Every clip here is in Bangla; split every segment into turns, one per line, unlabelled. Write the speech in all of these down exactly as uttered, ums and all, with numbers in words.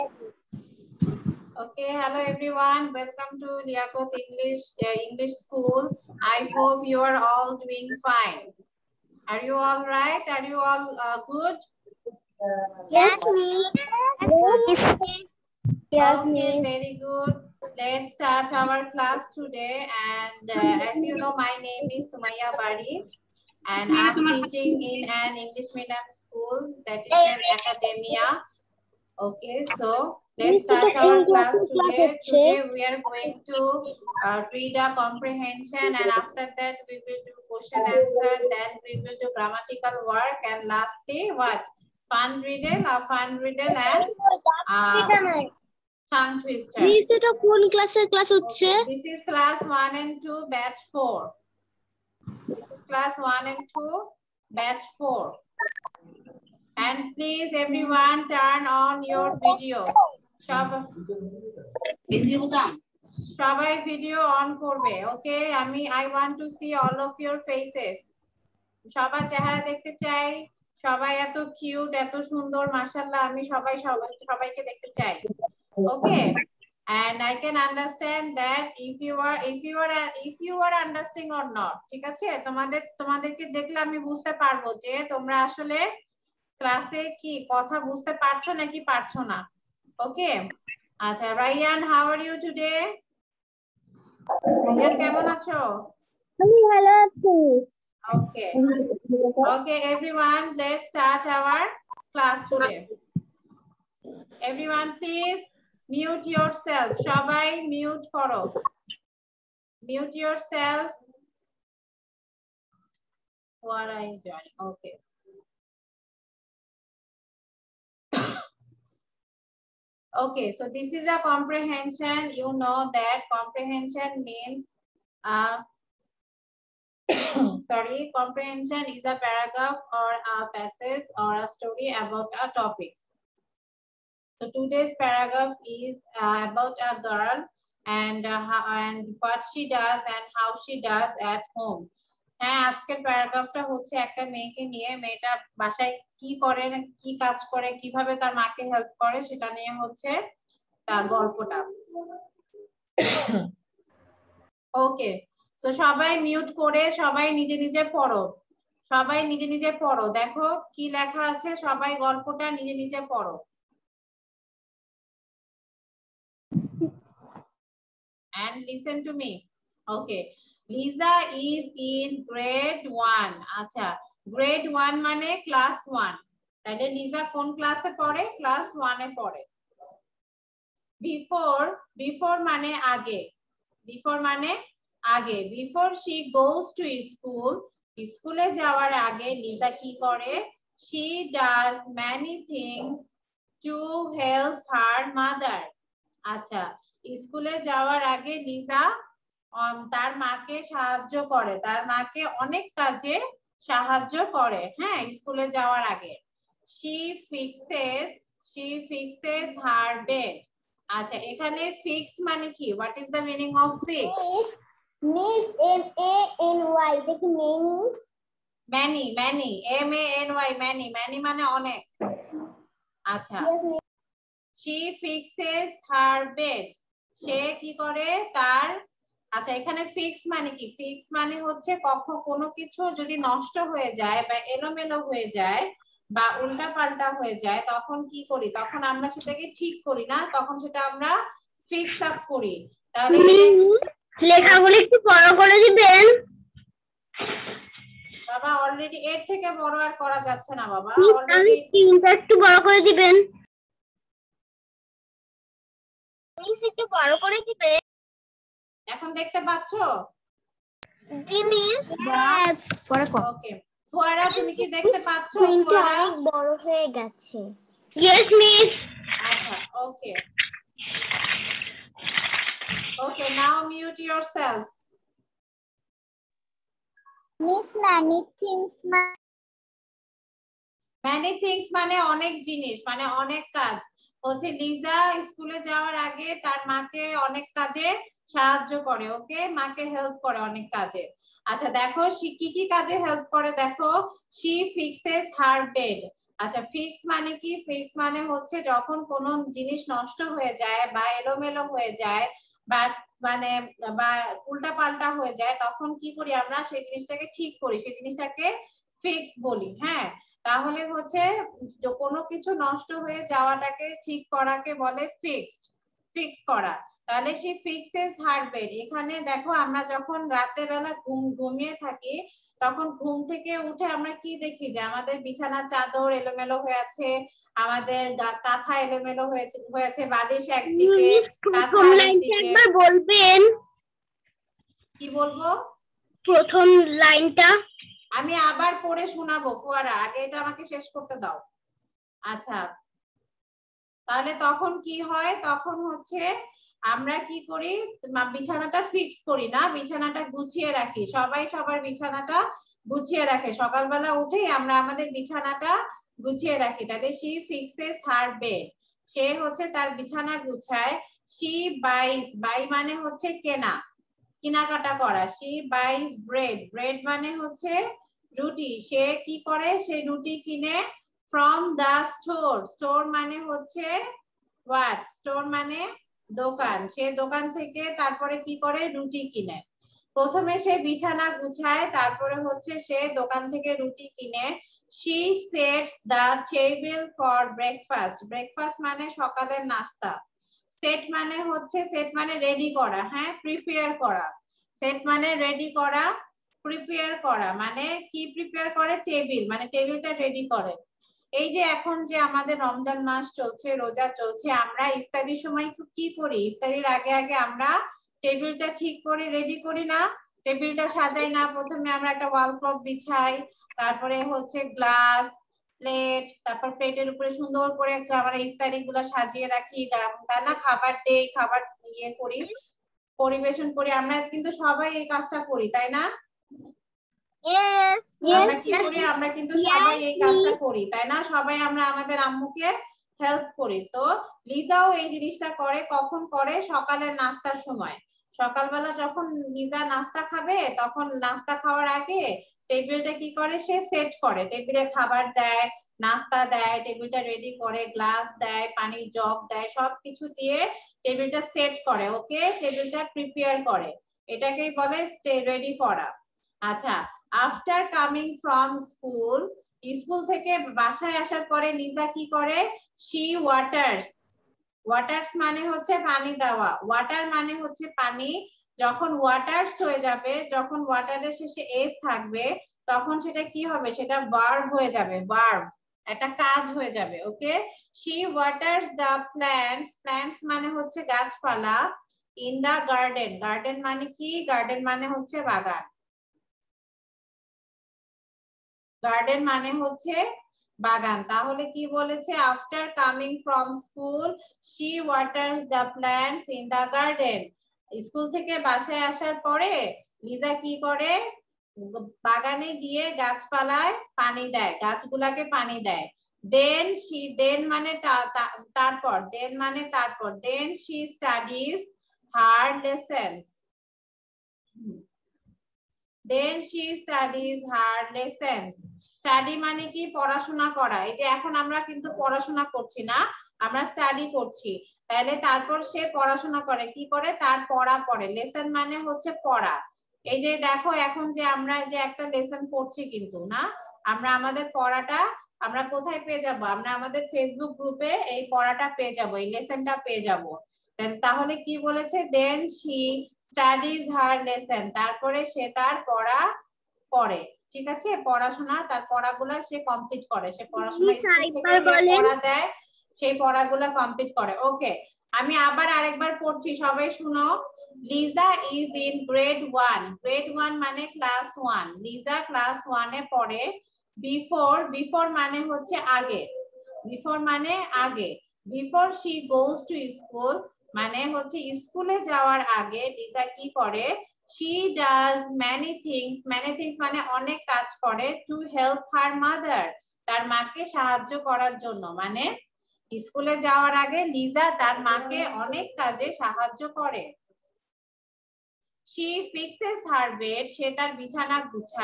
Okay, hello everyone. Welcome to Liakot English uh, English School. I hope you are all doing fine. Are you all right? Are you all uh, good?
Yes, Miss.
Yes, okay, miss. Very good. Let's start our class today. And uh, as you know, my name is Sumaya Bari, and I'm teaching in an English medium school that is named Academia. Okay, so let's start our class today. Today we are going to uh, read a comprehension, and after that we will do question answer, then we will do grammatical work, and lastly what? Fun riddle, a fun riddle and uh, tongue twister.
Miss, এটা কোন ক্লাসের ক্লাস হচ্ছে?
Okay, this is class one and two, batch four. This is class one and two, batch four. And please everyone turn on your video. সবাই ভিডিও অন করবে, ওকে? আমি I want to see all of your faces. সবার চেহারা দেখতে চাই, সবাই এত কিউট, এত সুন্দর, মাশাআল্লাহ। আমি সবাই সবাই সবাইকে দেখতে চাই, ওকে? And I can understand that if you are if you are if you are understanding or not. ঠিক আছে? তোমাদের তোমাদেরকে দেখলে আমি বুঝতে পারবো যে তোমরা আসলে ক্লাসে কি কথা বুঝতে পারছো নাকি পারছো না, ওকে? আচ্ছা, Rayan, how are you today? Rayan কেমন আছো?
আমি ভালো আছি।
Okay. Okay, everyone, let's start our class today. Everyone, please mute yourself. সবাই mute করো. Mute yourself. Wara is joining. Okay. Okay, so this is a comprehension. You know that comprehension means uh, sorry, comprehension is a paragraph or a passage or a story about a topic. So today's paragraph is uh, about a girl and uh, how, and what she does and how she does at home. হ্যাঁ, আজকের প্যারাগ্রাফটা হচ্ছে একটা মেয়েকে নিয়ে, মেয়েটা বাসায় কি করে, কি কাজ করে, কিভাবে তার মাকে হেল্প করে সেটা নিয়ে হচ্ছে তার গল্পটা। ওকে, সো সবাই মিউট করে সবাই নিজে নিজে পড়ো, সবাই নিজে নিজে পড়ো, দেখো কি লেখা আছে, সবাই গল্পটা নিজে নিজে পড়ো। And listen to me. Okay, Lisa is in grade one. আচ্ছা, grade one মানে class one. তাহলে লিজা কোন ক্লাসে পড়ে? class one এ পড়ে। Before, before মানে আগে, before মানে আগে, before she goes to school, স্কুলে যাওয়ার আগে লিজা কি করে? She does many things to help her mother. আচ্ছা, স্কুলে যাওয়ার আগে লিজা তার মাকে সাহায্য করে, তার মাকে অনেক কাজে সাহায্য করে, হ্যাঁ, স্কুলে যাওয়ার আগে। She fixes, she fixes her bed. আচ্ছা, এখানে fix মানে কি? What is the meaning of fix?
Miss, M A N Y, এটা কি meaning?
Many, many, M A N Y, many, many মানে অনেক। আচ্ছা, she fixes her bed. সে কি করে তার, আচ্ছা এখানে ফিক্স মানে কি? ফিক্স মানে হচ্ছে কখন কোনো কিছু যদি নষ্ট হয়ে যায় বা এলোমেলো হয়ে যায় বা উল্টাপাল্টা হয়ে যায় তখন কি করি? তখন আমরা সেটাকে ঠিক করি না, তখন সেটা আমরা ফিক্স আপ করি। তাহলে
লেখাগুলো একটু বড় করে দিবেন
বাবা, অলরেডি এর থেকে বড় আর করা যাচ্ছে না বাবা,
অলরেডি স্ক্রিনটা একটু বড় করে দিবেন। মিস, একটু বড় করে দিবেন।
এখন দেখতে পাচ্ছো?
জি মিস। यस, পরে কর।
ওকে, ফোয়ারা তুমি কি দেখতে পাচ্ছো?
স্ক্রিনটা অনেক বড় হয়ে গেছে। Yes miss.
আচ্ছা, okay okay, now mute yourself.
Miss, many things,
many things মানে অনেক জিনিস, মানে অনেক কাজ হচ্ছে। লিজা স্কুলে যাওয়ার আগে তার মাকে অনেক কাজে সাহায্য করে, ওকে, মাকে হেল্প করে অনেক কাজে। আচ্ছা দেখো কি কি কাজে হেল্প করে, দেখো she fixes her bed. আচ্ছা ফিক্স মানে কি? ফিক্স মানে হচ্ছে যখন কোনো জিনিস নষ্ট হয়ে যায় বা এলোমেলো হয়ে যায় বা মানে বা উল্টা পাল্টা হয়ে যায় তখন কি করি আমরা? সেই জিনিসটাকে ঠিক করি, সেই জিনিসটাকে ফিক্স বলি। হ্যাঁ, তাহলে হচ্ছে কোনো কিছু নষ্ট হয়ে যাওয়াটাকে ঠিক করাকে বলে ফিক্সড, ফিক্স করা। তাহলে সেই ফিক্সেস হার বেড। এখানে দেখো আমরা যখন রাতে বেলা ঘুম ঘুমিয়ে থাকি তখন ঘুম থেকে উঠে আমরা কি দেখি? যে আমাদের বিছানার চাদর এলোমেলো হয়ে আছে, আমাদের কাঁথা এলোমেলো হয়েছে হয়েছে বালিশ একদিকে, কাঁথা আরেকদিকে।
একবার বলবেন?
কি বলবো?
প্রথম লাইনটা
আমি আবার পড়ে শোনাবো ফোয়ারা, আগে এটা আমাকে শেষ করতে দাও। আচ্ছা, তাহলে তখন কি হয়? তখন হচ্ছে আমরা কি করি? বিছানাটা ফিক্স করি না, বিছানাটা গুছিয়ে রাখি। সবাই সবার বিছানাটা গুছিয়ে রাখে, সকালবেলা উঠেই আমরা আমাদের বিছানাটা গুছিয়ে রাখি। তাহলে she fixes her bed, সে হচ্ছে তার বিছানা গুছায়। she buys, বাই মানে হচ্ছে কেনা, কেনাকাটা করা। she buys bread, bread মানে হচ্ছে রুটি। সে কি করে? সে রুটি কিনে from the store, store মানে হচ্ছে what? store মানে দোকান। সে দোকান থেকে তারপরে কি করে? রুটি কিনে। প্রথমে সে বিছানা গুছায়, তারপরে হচ্ছে সে দোকান থেকে রুটি কিনে। she sets the table for breakfast, breakfast মানে সকালের নাস্তা। সেট মানে হচ্ছে, সেট মানে রেডি করা, হ্যাঁ, প্রিপেয়ার করা। সেট মানে রেডি করা, প্রিপেয়ার করা মানে কি? প্রিপেয়ার করে টেবিল, মানে টেবিলটা রেডি করে। এই যে এখন যে আমাদের রমজান মাস চলছে, রোজা চলছে, আমরা ইফতারির সময় কি করি? ইফতারির আগে আগে আমরা টেবিলটা ঠিক করে রেডি করি না? টেবিলটা সাজাই না? প্রথমে আমরা একটা ওয়াল ক্লথ বিছাই, তারপরে হচ্ছে গ্লাস, প্লেট, তারপর প্লেটের উপরে সুন্দর করে আমরা ইফতারি গুলা সাজিয়ে রাখি, তাই না? খাবার দেই, খাবার ইয়ে করি, পরিবেশন করি। আমরা কিন্তু সবাই এই কাজটা করি, তাই না?
Yes,
আমরা
yes,
কি করি?
yes.
আমরা কিন্তু সবাই এই
Yes,
কাজটা
me.
করি, তাই না? সবাই আমরা আমাদের আম্মুকে হেল্প করি। তো লিজাও এই জিনিসটা করে। কখন করে? সকালের নাস্তার সময়। সকালবেলা যখন লিজা নাস্তা খাবে তখন নাস্তা খাওয়ার আগে টেবিলটা কি করে? সে সেট করে, টেবিলে খাবার দেয়, নাস্তা দেয়, টেবিলটা রেডি করে, গ্লাস দেয়, পানির জগ দেয়, সবকিছু দিয়ে টেবিলটা সেট করে। ওকে, টেবিলটা প্রিপেয়ার করে, এটাকেই বলে রেডি করা। আচ্ছা, after coming from school, school থেকে বাসায় আসার পরে লিজা কি করে? শি ওয়াটার্স, ওয়াটার্স মানে হচ্ছে পানি দেওয়া, ওয়াটার মানে হচ্ছে পানি। যখন ওয়াটার্স হয়ে যাবে, যখন ওয়াটারের শেষে এস থাকবে তখন সেটা কি হবে? সেটা ভার্ব হয়ে যাবে, ভার্ব, একটা কাজ হয়ে যাবে। Okay, she waters the plants, plants মানে হচ্ছে গাছপালা। ইন দা গার্ডেন, গার্ডেন মানে কি? গার্ডেন মানে হচ্ছে বাগান, গার্ডেন মানে হচ্ছে বাগান। তাহলে কি বলেছে? After coming from school she waters the plants in the garden. School থেকে বাসায় আসার পরে লিজা কি করে? বাগানে গিয়ে গাছপালায় পানি দেয়, গাছগুলাকে পানি দেয়। দেন শি, দেন মানে তারপর, দেন মানে তারপর, then she studies her lessons, then she studies her lessons. Study মানে কি? পড়াশোনা করা। এই যে এখন আমরা কিন্তু পড়াশোনা করছি না, আমরা স্টাডি করছি। তাহলে তারপর সে পড়াশোনা করে, কি করে? তার পড়া পড়ে। লেসন মানে হচ্ছে পড়া। এই যে দেখো এখন যে আমরা যে একটা লেসন পড়ছি কিন্তু না, আমরা আমাদের পড়াটা আমরা কোথায় পেয়ে যাব? আমরা আমাদের ফেসবুক গ্রুপে এই পড়াটা পেয়ে যাব, এই লেসনটা পেয়ে যাব। তাহলে কি বলেছে? Then she studies her lesson, তারপরে সে তার পড়া পড়ে। ঠিক আছে, পড়াশোনা, তার পড়াগুলো সে কমপ্লিট করে। সে পড়াশোনা স্কুল থেকে যে পড়া দেয় সেই পড়াগুলো কমপ্লিট করে। ওকে, আমি আবার আরেকবার পড়ছি, সবাই শুনো। Lisa is in grade one, grade one মানে ক্লাস ওয়ান। লিজা ক্লাস ওয়ানে পড়ে। বিফোর, বিফোর মানে হচ্ছে আগে, বিফোর মানে আগে। Before she goes to school মানে হচ্ছে স্কুলে যাওয়ার আগে লিজা কি করে? she does many things, many things মানে অনেক কাজ করে, to help her mother, তার মাকে সাহায্য করার জন্য। মানে স্কুলে যাওয়ার আগে লিজা তার মাকে অনেক কাজে সাহায্য করে। she fixes her bed, সে তার বিছানা গুছায়।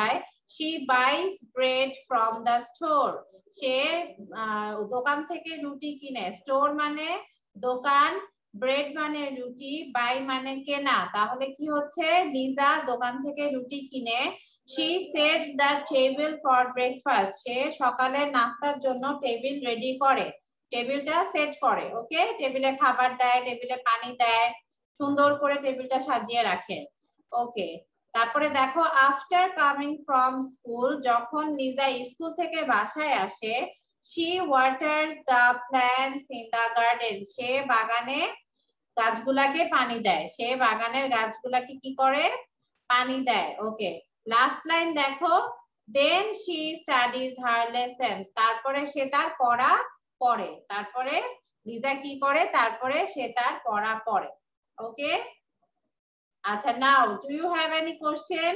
she buys bread from the store. সে দোকান থেকে রুটি কিনে। স্টোর মানে দোকান, ব্রেড মানে রুটি, বাই মানে কেনা। তাহলে কি হচ্ছে, লিজা দোকান থেকে রুটি কিনে। she sets the table for breakfast. সে সকালে নাস্তার জন্য টেবিল রেডি করে, টেবিলটা সেট করে। ওকে, টেবিলে খাবার দেয়, টেবিলে পানি দেয়, সুন্দর করে টেবিলটা সাজিয়ে রাখে। ওকে, তারপরে দেখো আফটার কামিং ফ্রম স্কুল, যখন লিজা স্কুল থেকে বাসায় আসে, she waters the plants in the garden. সে বাগানে গাছগুলাকে পানি দেয়, সে বাগানের গাছগুলাকে কি করে, পানি দেয়। ওকে, লাস্ট লাইন দেখো, then she studies her lessons. তারপরে সে তার পড়া পড়ে। তারপরে লিজা কি করে, তারপরে সে তার পড়া পড়ে। ওকে, আচ্ছা, now do you have any question?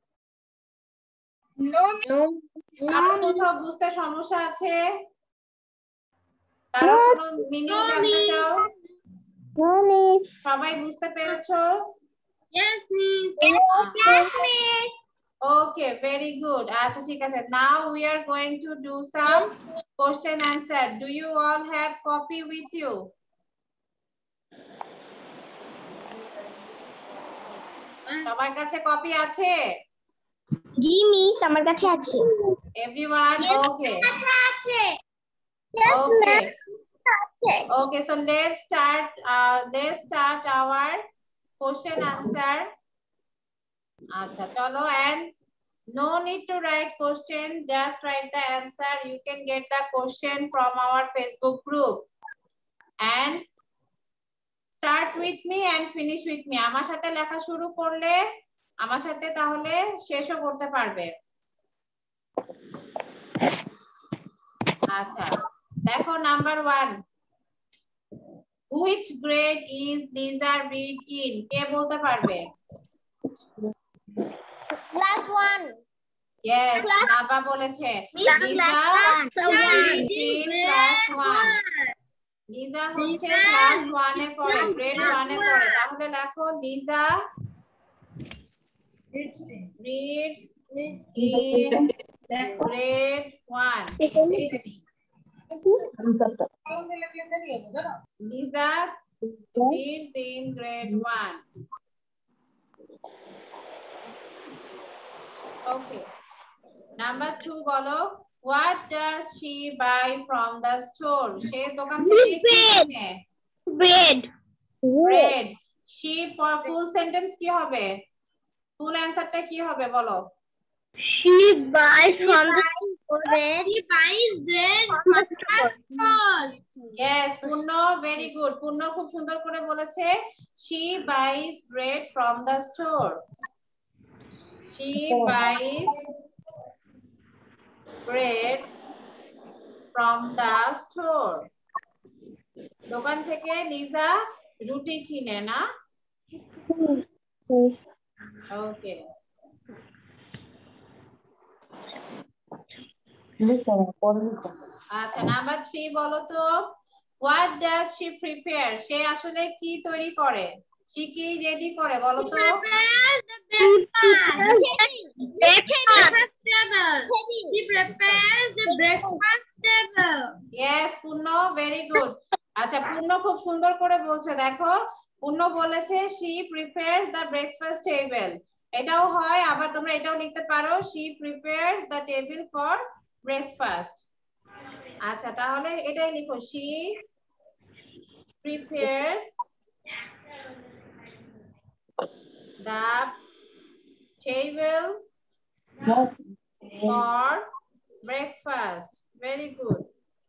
No, no,
কারো কোথাও বুঝতে সমস্যা আছে? কারো কোনো মিনিং জানতে চাও?
no, miss.
সবাই বুঝতে পেরেছো?
Yes, miss. Yes, miss.
Okay, very good. আচ্ছা ঠিক আছে, now we are going to do some question answer. Do you all have copy with you? সবার কাছে কপি আছে?
জি মিস, আমার কাছে আছে।
Everyone? Okay.
আছে। Yes,
Okay.
আছে।
Okay, so let's start. Uh, let's start our question answer. আচ্ছা চলো, and no need to write question, just write the answer. You can get the question from our Facebook group. And start with me and finish with me. আমার সাথে লেখা শুরু করলে আমার সাথে তাহলে শেষও করতে পারবে। আচ্ছা দেখো, number one, which grade is Lisa read in? কে বলতে পারবে?
Class one.
Yes, নাবা বলেছে। Liza reads in class one. Liza হচ্ছে ক্লাস ওয়ান এ পড়ে, গ্রেড ওয়ান এ পড়ে। তাহলে লেখো Liza reads in grade one. Lisa reads in grade one. Okay. Number two বলো, what does she buy from the store? সে দোকান থেকে কি কিনে?
Bread.
Bread. She full sentence কি হবে? ফুল অ্যানসারটা কি হবে বলো?
She buys from the bread. She buys bread from the store.
Yes, পূর্ণ, very good. পূর্ণ খুব সুন্দর করে বলেছে, she buys bread from the store. She buys bread from the store. দোকান থেকে লিজা রুটি কিনে না? ওকে, আচ্ছা নাম্বার থ্রি বলো তো, what does she prepare? সে আসলে কি তৈরি করে, সে কি রেডি করে বলো তো? Yes, পূর্ণ, very good. আচ্ছা পূর্ণ খুব সুন্দর করে বলছে, দেখো পূর্ণ বলেছে she prepares the breakfast table. এটাও হয়, আবার তোমরা এটাও লিখতে পারো, she prepares the table for breakfast. আচ্ছা তাহলে এটাই লিখো, she prepares the table for breakfast. Very good.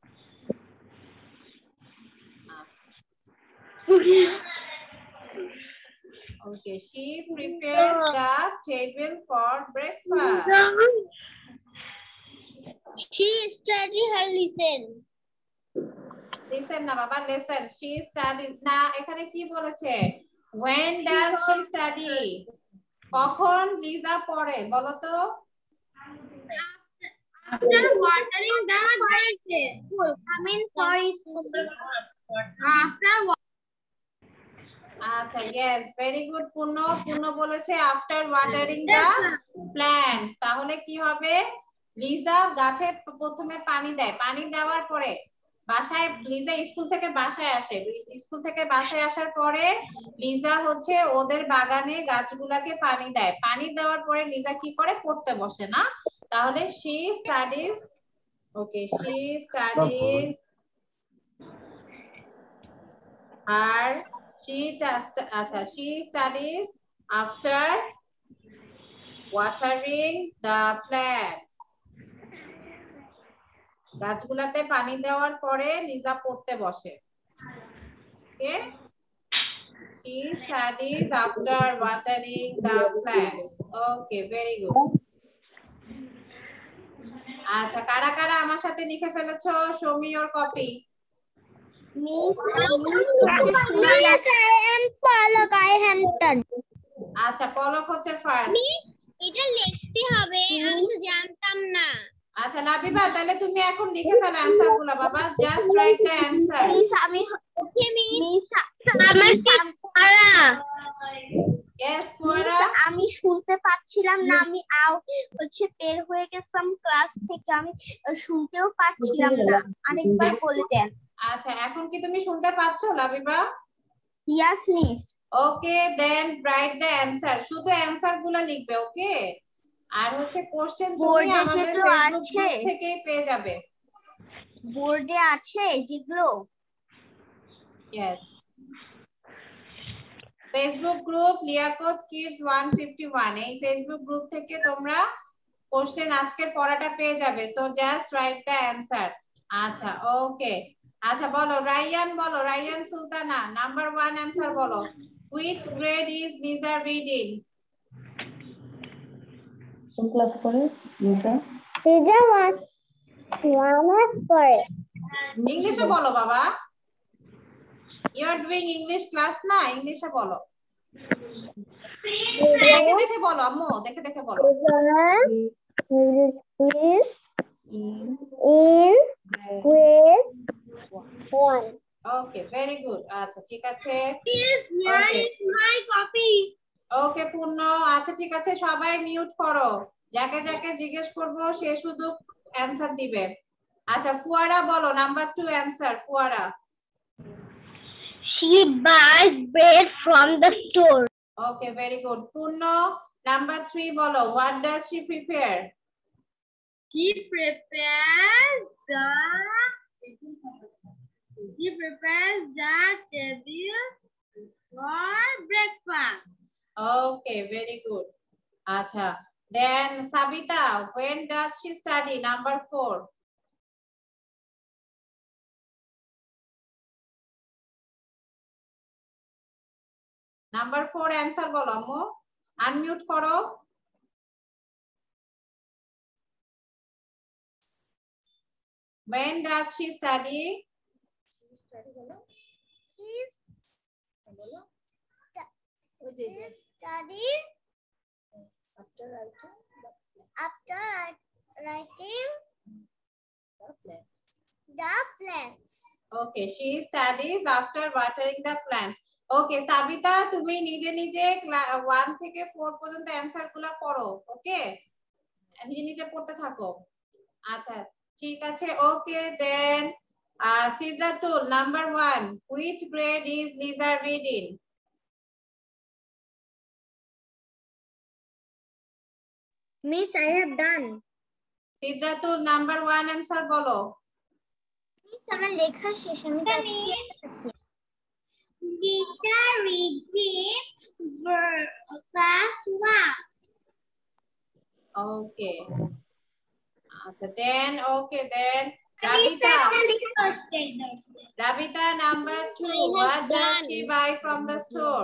Okay, she prepares the table for breakfast.
She study her lesson.
Listen না বাবা, listen. She studies না, এখানে কি বলেছে? When does she study? কখন লিজা পড়ে বলো তো?
After watering the garden. Coming for school. After
আচ্ছা yes very good পূর্ণ পূর্ণ বলেছে after watering the plants তাহলে কি হবে লিজা গাছে প্রথমে পানি দেয় পানি দেওয়ার পরে বাসায় লিজা স্কুল থেকে বাসায় আসে স্কুল থেকে বাসায় আসার পরে লিজা হচ্ছে ওদের বাগানে গাছগুলোকে পানি দেয় পানি দেওয়ার পরে লিজা কি করে পড়তে বসে না তাহলে she studies okay she studies her she does acha she studies after watering the plants গাছগুলাতে পানি দেওয়ার পরে লিজা পড়তে বসে ওকে she studies after watering the plants okay very good আচ্ছা কারা কারা আমার সাথে লিখে ফেলেছো show me your copy
Miss, Miss, I am Palak. I am done.
আচ্ছা পলক হচ্ছে ফার্স্ট
এটা লিখতে হবে আমি তো জানতাম না
আচ্ছা লাবিবা তাহলে তুমি এখন লিখে ফেলো অ্যানসার গুলো বাবা just write the answer
miss আমি ওকে মিস আমার সারা
यस ফুয়ারা
আমি শুনতে পাচ্ছিলাম না আমি আউট হচ্ছে বের হয়ে গেছিলাম ক্লাস থেকে আমি শুনতেও পাচ্ছিলাম না আরেকবার বলে দেন
আচ্ছা এখন কি তুমি শুনতে পাচ্ছো Labiba
yes miss
okay then write the answer শুধু অ্যানসার গুলো লিখবে ওকে আর হচ্ছে কোশ্চেন তুমি আমাদের ফেসবুক গ্রুপ থেকেই পেয়ে যাবে
বোর্ডে আছে যেগুলো
yes Facebook group Liaquat kids one fifty-one এই ফেসবুক গ্রুপ থেকে তোমরা কোশ্চেন আজকের পড়াটা পেয়ে যাবে so just write the answer আচ্ছা ওকে আচ্ছা বলো রায়ান বলো Rayan Sultana number one answer বলো which grade is Lisa reading
কোন ক্লাস পড়ে লিজা
লিজা ওয়ান ওয়ান পড়ে
ইংলিশে বলো বাবা you are doing english class না ইংলিশে বলো দেখে দেখে বলো আম্মু দেখে দেখে বলো
is in grade one
okay very good আচ্ছা ঠিক আছে
yes here is my copy
ওকে পূর্ণ আচ্ছা ঠিক আছে সবাই মিউট করো যাকে যাকে জিজ্ঞেস করব সে শুধু অ্যানসার দিবে আচ্ছা ফুয়ারা বলো number two answer Fuara
she buys bread from the store
okay very good Purno number three বলো what does she prepare
she prepares the she prepares the table for breakfast
okay very good acha then Sabita when does she study number four number four answer bolo ammo unmute koro when does she study
she study bolo she bolo she study after writing after writing the plants the plants
okay she studies after watering the plants okay Sabita তুমি নিজে নিজে one থেকে four পর্যন্ত অ্যানসার গুলো পড়ো ওকে নিজে নিজে পড়তে থাকো আচ্ছা ঠিক আছে okay then uh, Sidratul number one which grade is Lisa reading
Miss, I have done.
Sidratul number one answer bolo.
Miss, আমার লেখা শেষ আমি দেখছি Lisa reading class one.
Okay. Acha then okay then Rabita. Rabita number two. What does she buy from the store?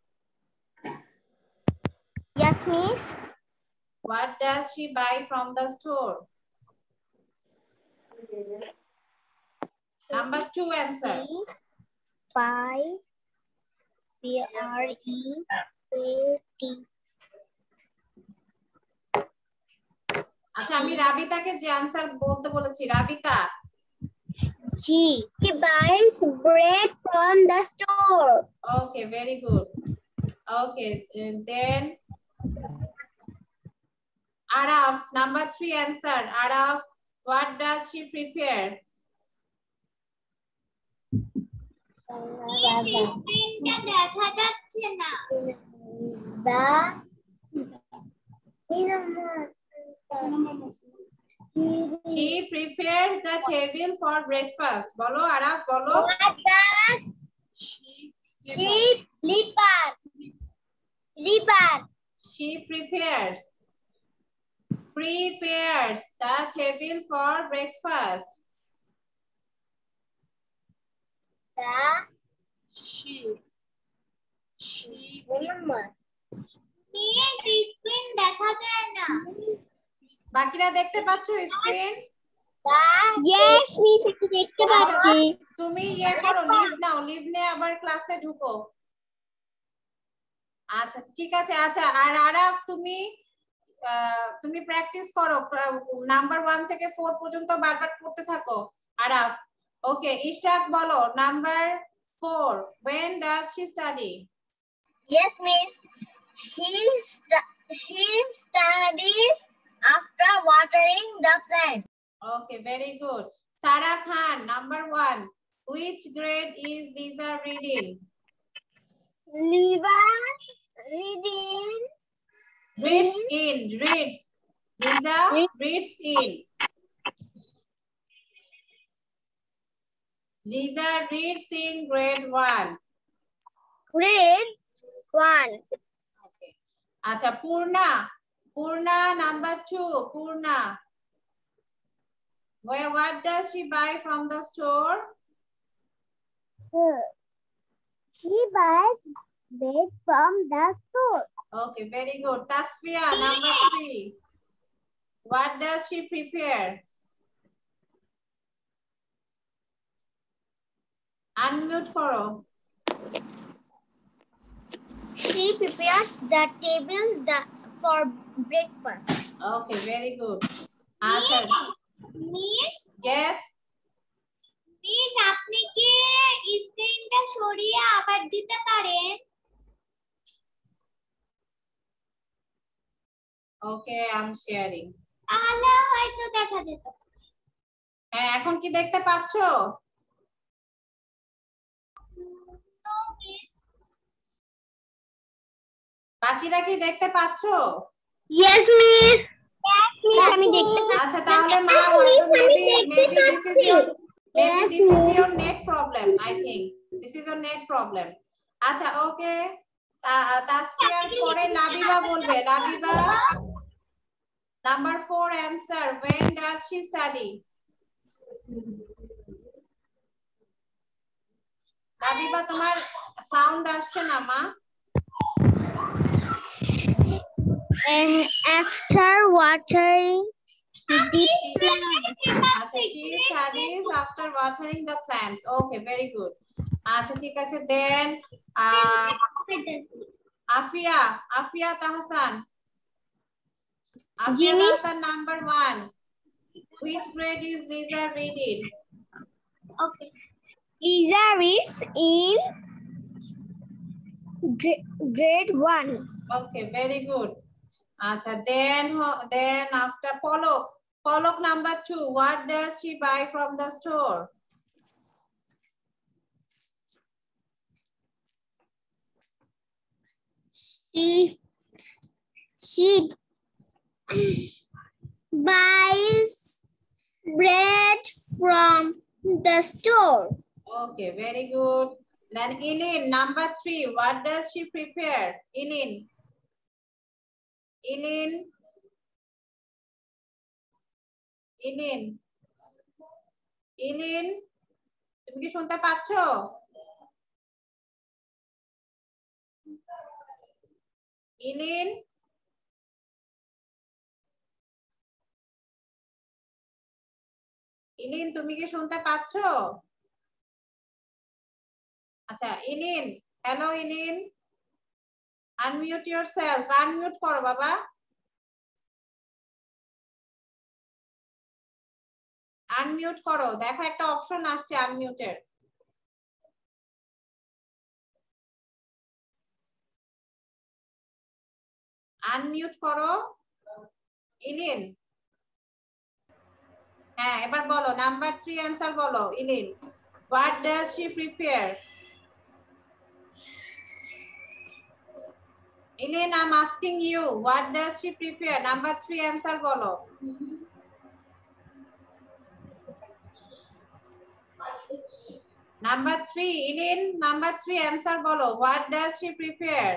Yes, Miss.
What does she buy from the store? Number two answer.
Buy. B R E A T.
আচ্ছা আমি রাবিতাকে যে আনসার বলতে বলেছি রাবিতা
She he buys bread from the store.
Okay, very good. Okay, and then Araf, number three answer. Araf, what does she prepare? She prepares the table for breakfast. Bolo, Araf, bolo.
What does
She
she prepare? Prepare.
She prepares. Prepares the table for breakfast.
The
She. She.
remember. Yes, screen দেখা যায় না।
বাকিরা দেখতে পাচ্ছো স্ক্রিন?
Yes, মিস একটু দেখতে পাচ্ছি।
তুমি ইয়ে করো, লিভ নাও, লিভ নে আবার ক্লাসে ঢুকো। আচ্ছা ঠিক আছে। আচ্ছা আর আরাফ তুমি তুমি প্র্যাকটিস করো, নাম্বার ওয়ান থেকে ফোর পর্যন্ত বারবার পড়তে থাকো আরাফ। ওকে, ইশরাক বলো number four, when does she study?
Yes, miss. She st she studies after watering the plant.
Okay, very good. Sarah Khan, number one, which grade is Lisa reading?
Lisa reading.
Reads in, reads. Lisa reads in. Lisa reads in grade one.
Grade one.
Okay. Acha, Purna. Purna, number two. Purna. Where, what does she buy from the store?
She buys bread from the store.
Okay, very good. Tasfia, number three. What does she prepare? Unmute koro.
She prepares the table the, for breakfast.
Okay, very good. Answer.
Miss,
Yes.
miss, আপনি কি স্ক্রিনটা সরিয়ে আবার দিতে পারেন?
Okay, I'm sharing.
তাহলে হয়তো দেখা যেত।
হ্যাঁ, এখন কি দেখতে পাচ্ছো?
No, miss.
বাকিরা কি দেখতে পাচ্ছো?
Yes, miss. Yes, miss, আমি দেখতে পাচ্ছি।
আচ্ছা তাহলে মা হয়তো maybe maybe this is your maybe this is your net problem. I think this is your net problem. আচ্ছা ওকে, তাসফিয়ার পরে লাবিবা বলবে। Labiba, number four answer, when does she study? Labiba তোমার সাউন্ড আসছে না মা।
After watering the
plants. Acha, she studies after watering the plants. Okay, very good. Acha, ঠিক আছে। Then uh, Afia, Afia Tahsan. Afia Tahsan, number one. Which grade is Lisa reading?
Okay. Lisa reads in grade one.
Okay, very good. Acha, then then after Polok, Polok number two. What does she buy from the store?
She she buys bread from the store.
Okay, very good. Then Eileen, number three. What does she prepare? Eileen. Eileen. Eileen. Eileen. তুমি কি শুনতে পাচ্ছো? Eileen. Eileen, তুমি কি শুনতে পাচ্ছো? আচ্ছা Eileen, hello Eileen. Unmute yourself. Unmute করো বাবা। আনমিউট করো, দেখো একটা অপশন আসছে আনমিউটের। আনমিউট করো ইলিন। হ্যাঁ এবার বলো নাম্বার থ্রি অ্যান্সার বলো ইলিন। What does she prepare? Elaine, I'm asking you, what does she prepare? Number three answer bolo. Number three, Elaine, number three answer bolo. What does she prepare?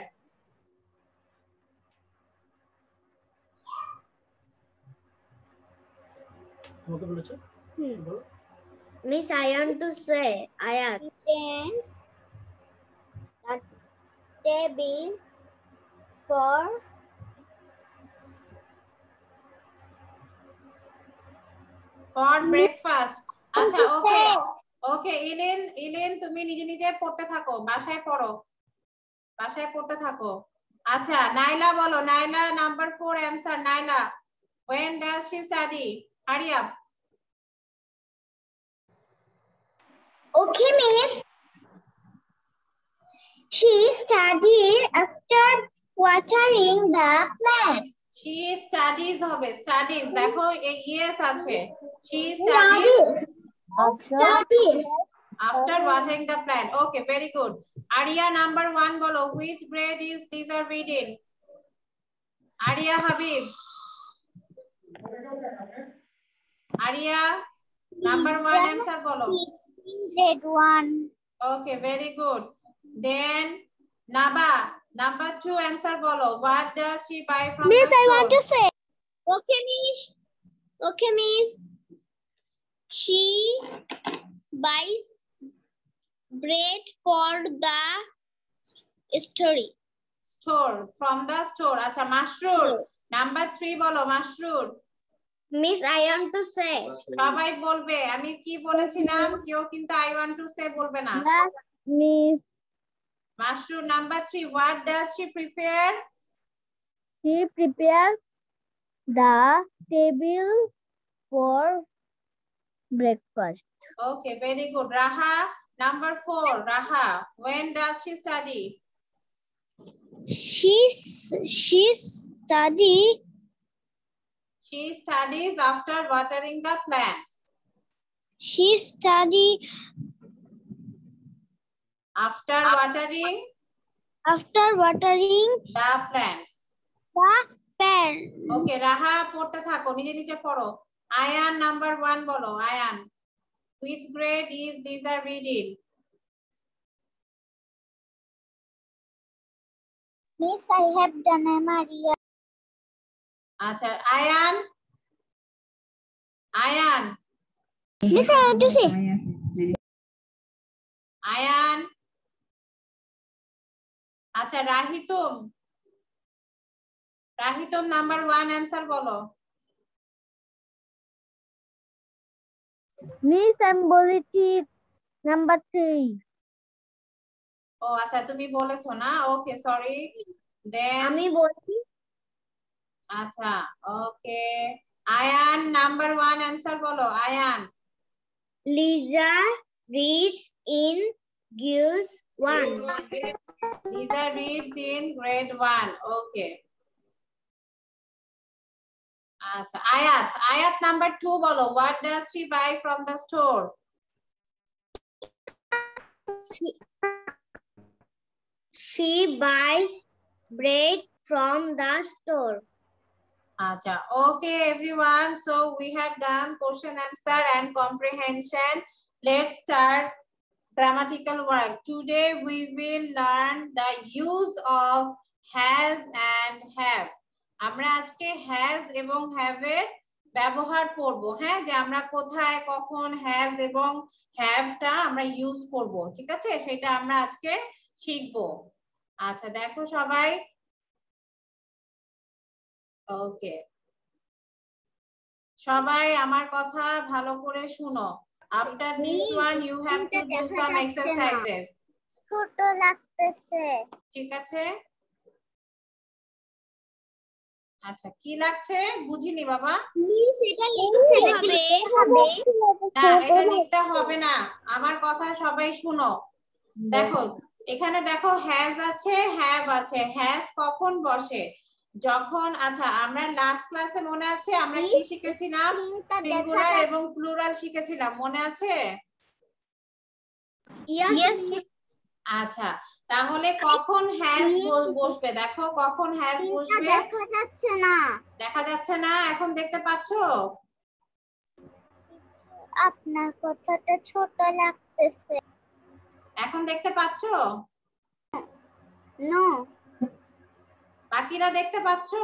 Miss, I want to say, Ayat. Tends the table for
For breakfast. আচ্ছা ওকে ওকে ইলিন ইলিন তুমি নিজে নিজে পড়তে থাকো, বাসায় পড়ো, বাসায় পড়তে থাকো। আচ্ছা নাইলা বলো, Naila number four answer Naila. When does she study? Hurry up.
Okay, Miss. She studied after watering the plants.
She studies হবে, studies দেখো এই yes আছে। She studies
Studies.
after watering the plant. Okay, very good. Arya number one bolo, which grade is Caesar reading? Arya Habib. Arya number one answer bolo.
Grade one.
Okay, very good. Then Naba number two answer bolo. What does she buy from
Miss,
the
I
store?
want to say. Okay, Miss. Okay, Miss. She buys bread for the story.
Store, from the store. Acha Mashrur number three bolo, Mashrur.
Miss, I want to say.
সবাই বলবে, আমি কি বলেছিলাম, কেউ কিন্তু I want to say বলবে না।
Yes, Miss.
Mashrur number three, what does she prepare?
She prepares the table for breakfast.
Okay, very good. Raha number four, Raha, when does she study?
She she study
She studies after watering the plants.
she study
After watering
after watering
the plants.
the plant.
Okay, Raha পড়তে থাকো, নিজে নিজে পড়ো। Ayan number one বলো, Ayan. Which grade is these are reading?
Miss, I have done Maria.
আচ্ছা Ayan, Ayan,
Miss, I want to say.
Ayan. আচ্ছা Rahitum, Rahitum number one answer বলো।
Miss, I'm বলেছি number three.
ও আচ্ছা তুমি বলেছো না, ওকে সরি। দেন
আমি বলছি
আচ্ছা okay Ayan number one answer বলো। Ayan
Lisa reads in grade one.
Lisa reads in grade one. Okay. আচ্ছা আয়াত, আয়াত নাম্বার টু বলো। What does she buy from the store?
She, she buys bread from the store.
Acha. Okay, everyone. So we have done question answer and comprehension. Let's start grammatical work. Today we will learn the use of has and have. আমরা আজকে has এবং have এর ব্যবহার করব। হ্যাঁ, যে আমরা কোথায় কখন has এবং have টা আমরা ইউজ করব, ঠিক আছে? সেটা আমরা আজকে শিখব। আচ্ছা দেখো সবাই, ওকে সবাই আমার কথা ভালো করে শুনো। After this one you have to do some exercises.
ছোট লাগতেছে।
ঠিক আছে? আচ্ছা কি লাগছে বুঝিনি বাবা।
মিস এটা লিখতে হবে
না এটা লিখতে হবে না, আমার কথা সবাই শুনো। দেখো এখানে দেখো হ্যাজ আছে হ্যাভ আছে। হ্যাজ কখন বসে? যখন, আচ্ছা আমরা লাস্ট ক্লাসে মনে আছে আমরা কি শিখেছিলাম? সিঙ্গুলার এবং প্লুরাল শিখেছিলাম, মনে আছে?
ইয়েস
আচ্ছা তাহলে কখন হ্যাজ বসবে? দেখো কখন হ্যাজ বসবে।
দেখা যাচ্ছে না,
দেখা যাচ্ছে না, এখন দেখতে পাচ্ছো?
আপনার কথাটা ছোট লাগতেছে।
এখন দেখতে পাচ্ছো?
নো
বাকিরা দেখতে পাচ্ছো?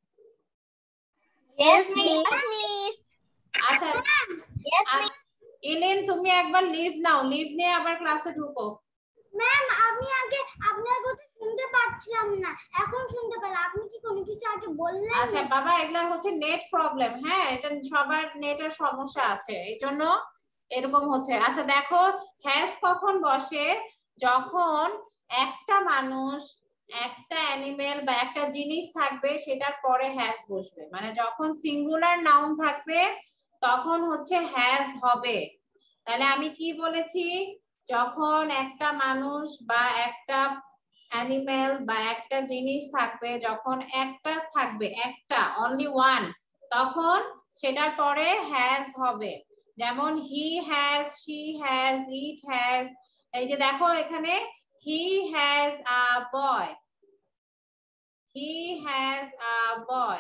ইয়েস মিস
আচ্ছা
ইয়েস মিস
ইলেন তুমি একবার লিভ নাও, লিভ নিয়ে আবার ক্লাসে ঢুকো।
ম্যাম আমি আগে আপনার কথা শুনতে পাচ্ছিলাম না, এখন শুনতে পেলাম। আপনি কি কোনো কিছু আগে বললেন?
আচ্ছা বাবা এগুলা হচ্ছে নেট প্রবলেম, হ্যাঁ এটা সবার নেটের সমস্যা আছে এইজন্য এরকম হচ্ছে। আচ্ছা দেখো হ্যাজ কখন বসে? যখন একটা মানুষ, একটা অ্যানিমেল বা একটা জিনিস থাকবে সেটার পরে হ্যাজ বসবে, মানে যখন সিঙ্গুলার নাউন থাকবে তখন হচ্ছে হ্যাজ হবে। তাহলে আমি কি বলেছি? যখন একটা মানুষ বা একটা অ্যানিমেল বা একটা জিনিস থাকবে, যখন একটা থাকবে, একটা অনলি ওয়ান, তখন সেটার পরে হ্যাজ হবে। যেমন he has, she has, it has. এই যে দেখো এখানে he has a boy, he has a boy.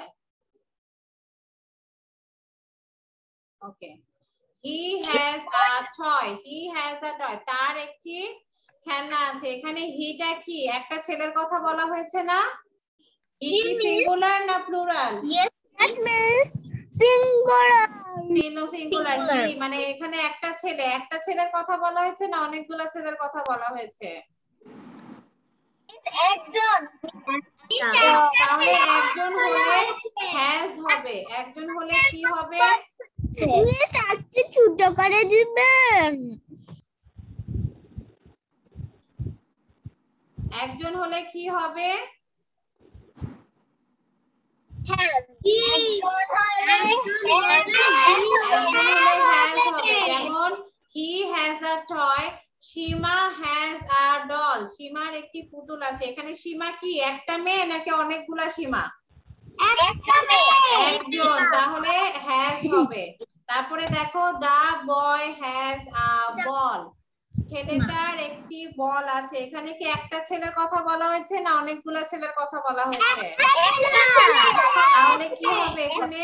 Okay, he has a toy, he has a toy, তার একটি খেলনা আছে। এখানে হিটা কি একটা ছেলের কথা বলা হয়েছে না? হি কি সিঙ্গুলার না plural?
Yes miss singular
singular. He মানে এখানে একটা ছেলে, একটা ছেলের কথা বলা হয়েছে না অনেকগুলো ছেলের কথা বলা হয়েছে?
একজন।
তাহলে একজন হলে হ্যাজ হবে, একজন হলে কি হবে?
মিস একটু ছোট করে দিবেন।
একজন হলে কি হবে? একজন হলে হ্যাজ হবে। যেমন he has a toy, Seema has a doll, সীমার একটি পুতুল আছে। এখানে সীমা কি একটা মেয়ে নাকি অনেকগুলা সীমা? একজন, তাহলে হ্যাজ হবে। তারপরে দেখো দা বয় হ্যাজ আ বল, ছেলেটার একটি বল আছে। এখানে কি একটা ছেলের কথা বলা হয়েছে না অনেকগুলা ছেলের কথা বলা হয়েছে? তাহলে কি হবে এখানে?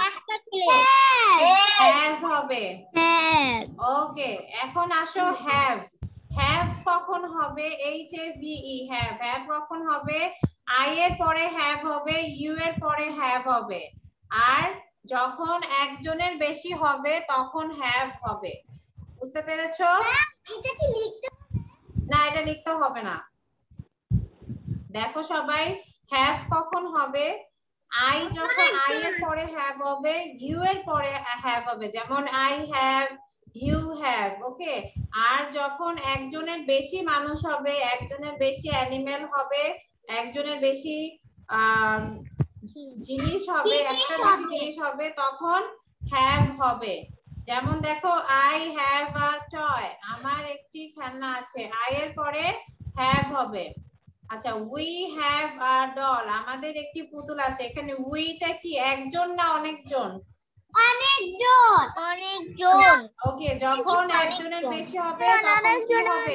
হ্যাজ হবে। ওকে, এখন আসো হ্যাভ। হ্যাভ কখন হবে? H A V E, have. Have কখন হবে? আই এর পরে হ্যাভ হবে, ইউ এর পরে হ্যাভ হবে। আর যখন একজনের বেশি হবে তখন হ্যাভ হবে। বুঝতে পেরেছো?
এটা কি লিখতে
না এটা লিখতে হবে না। দেখো সবাই হ্যাভ কখন হবে? আই যখন আই এর পরে হ্যাভ হবে, ইউ এর পরে হ্যাভ হবে। যেমন I have, you have. Okay, আর যখন একজনের বেশি মানুষ হবে, একজনের বেশি অ্যানিমেল হবে, একজনের বেশি আহ জিনিস হবে, একটা বেশি জিনিস হবে, তখন হ্যাভ হবে। যেমন দেখো আই হ্যাভ আ টয়, আমার একটি খেলনা আছে, আই এর পরে হ্যাভ হবে। আচ্ছা উই হ্যাভ আ ডল, আমাদের একটি পুতুল আছে। এখানে উইটা কি একজন না অনেকজন?
অনেকজন। অনেকজন।
ওকে, যখন একজনের বেশি হবে তখন কি হবে?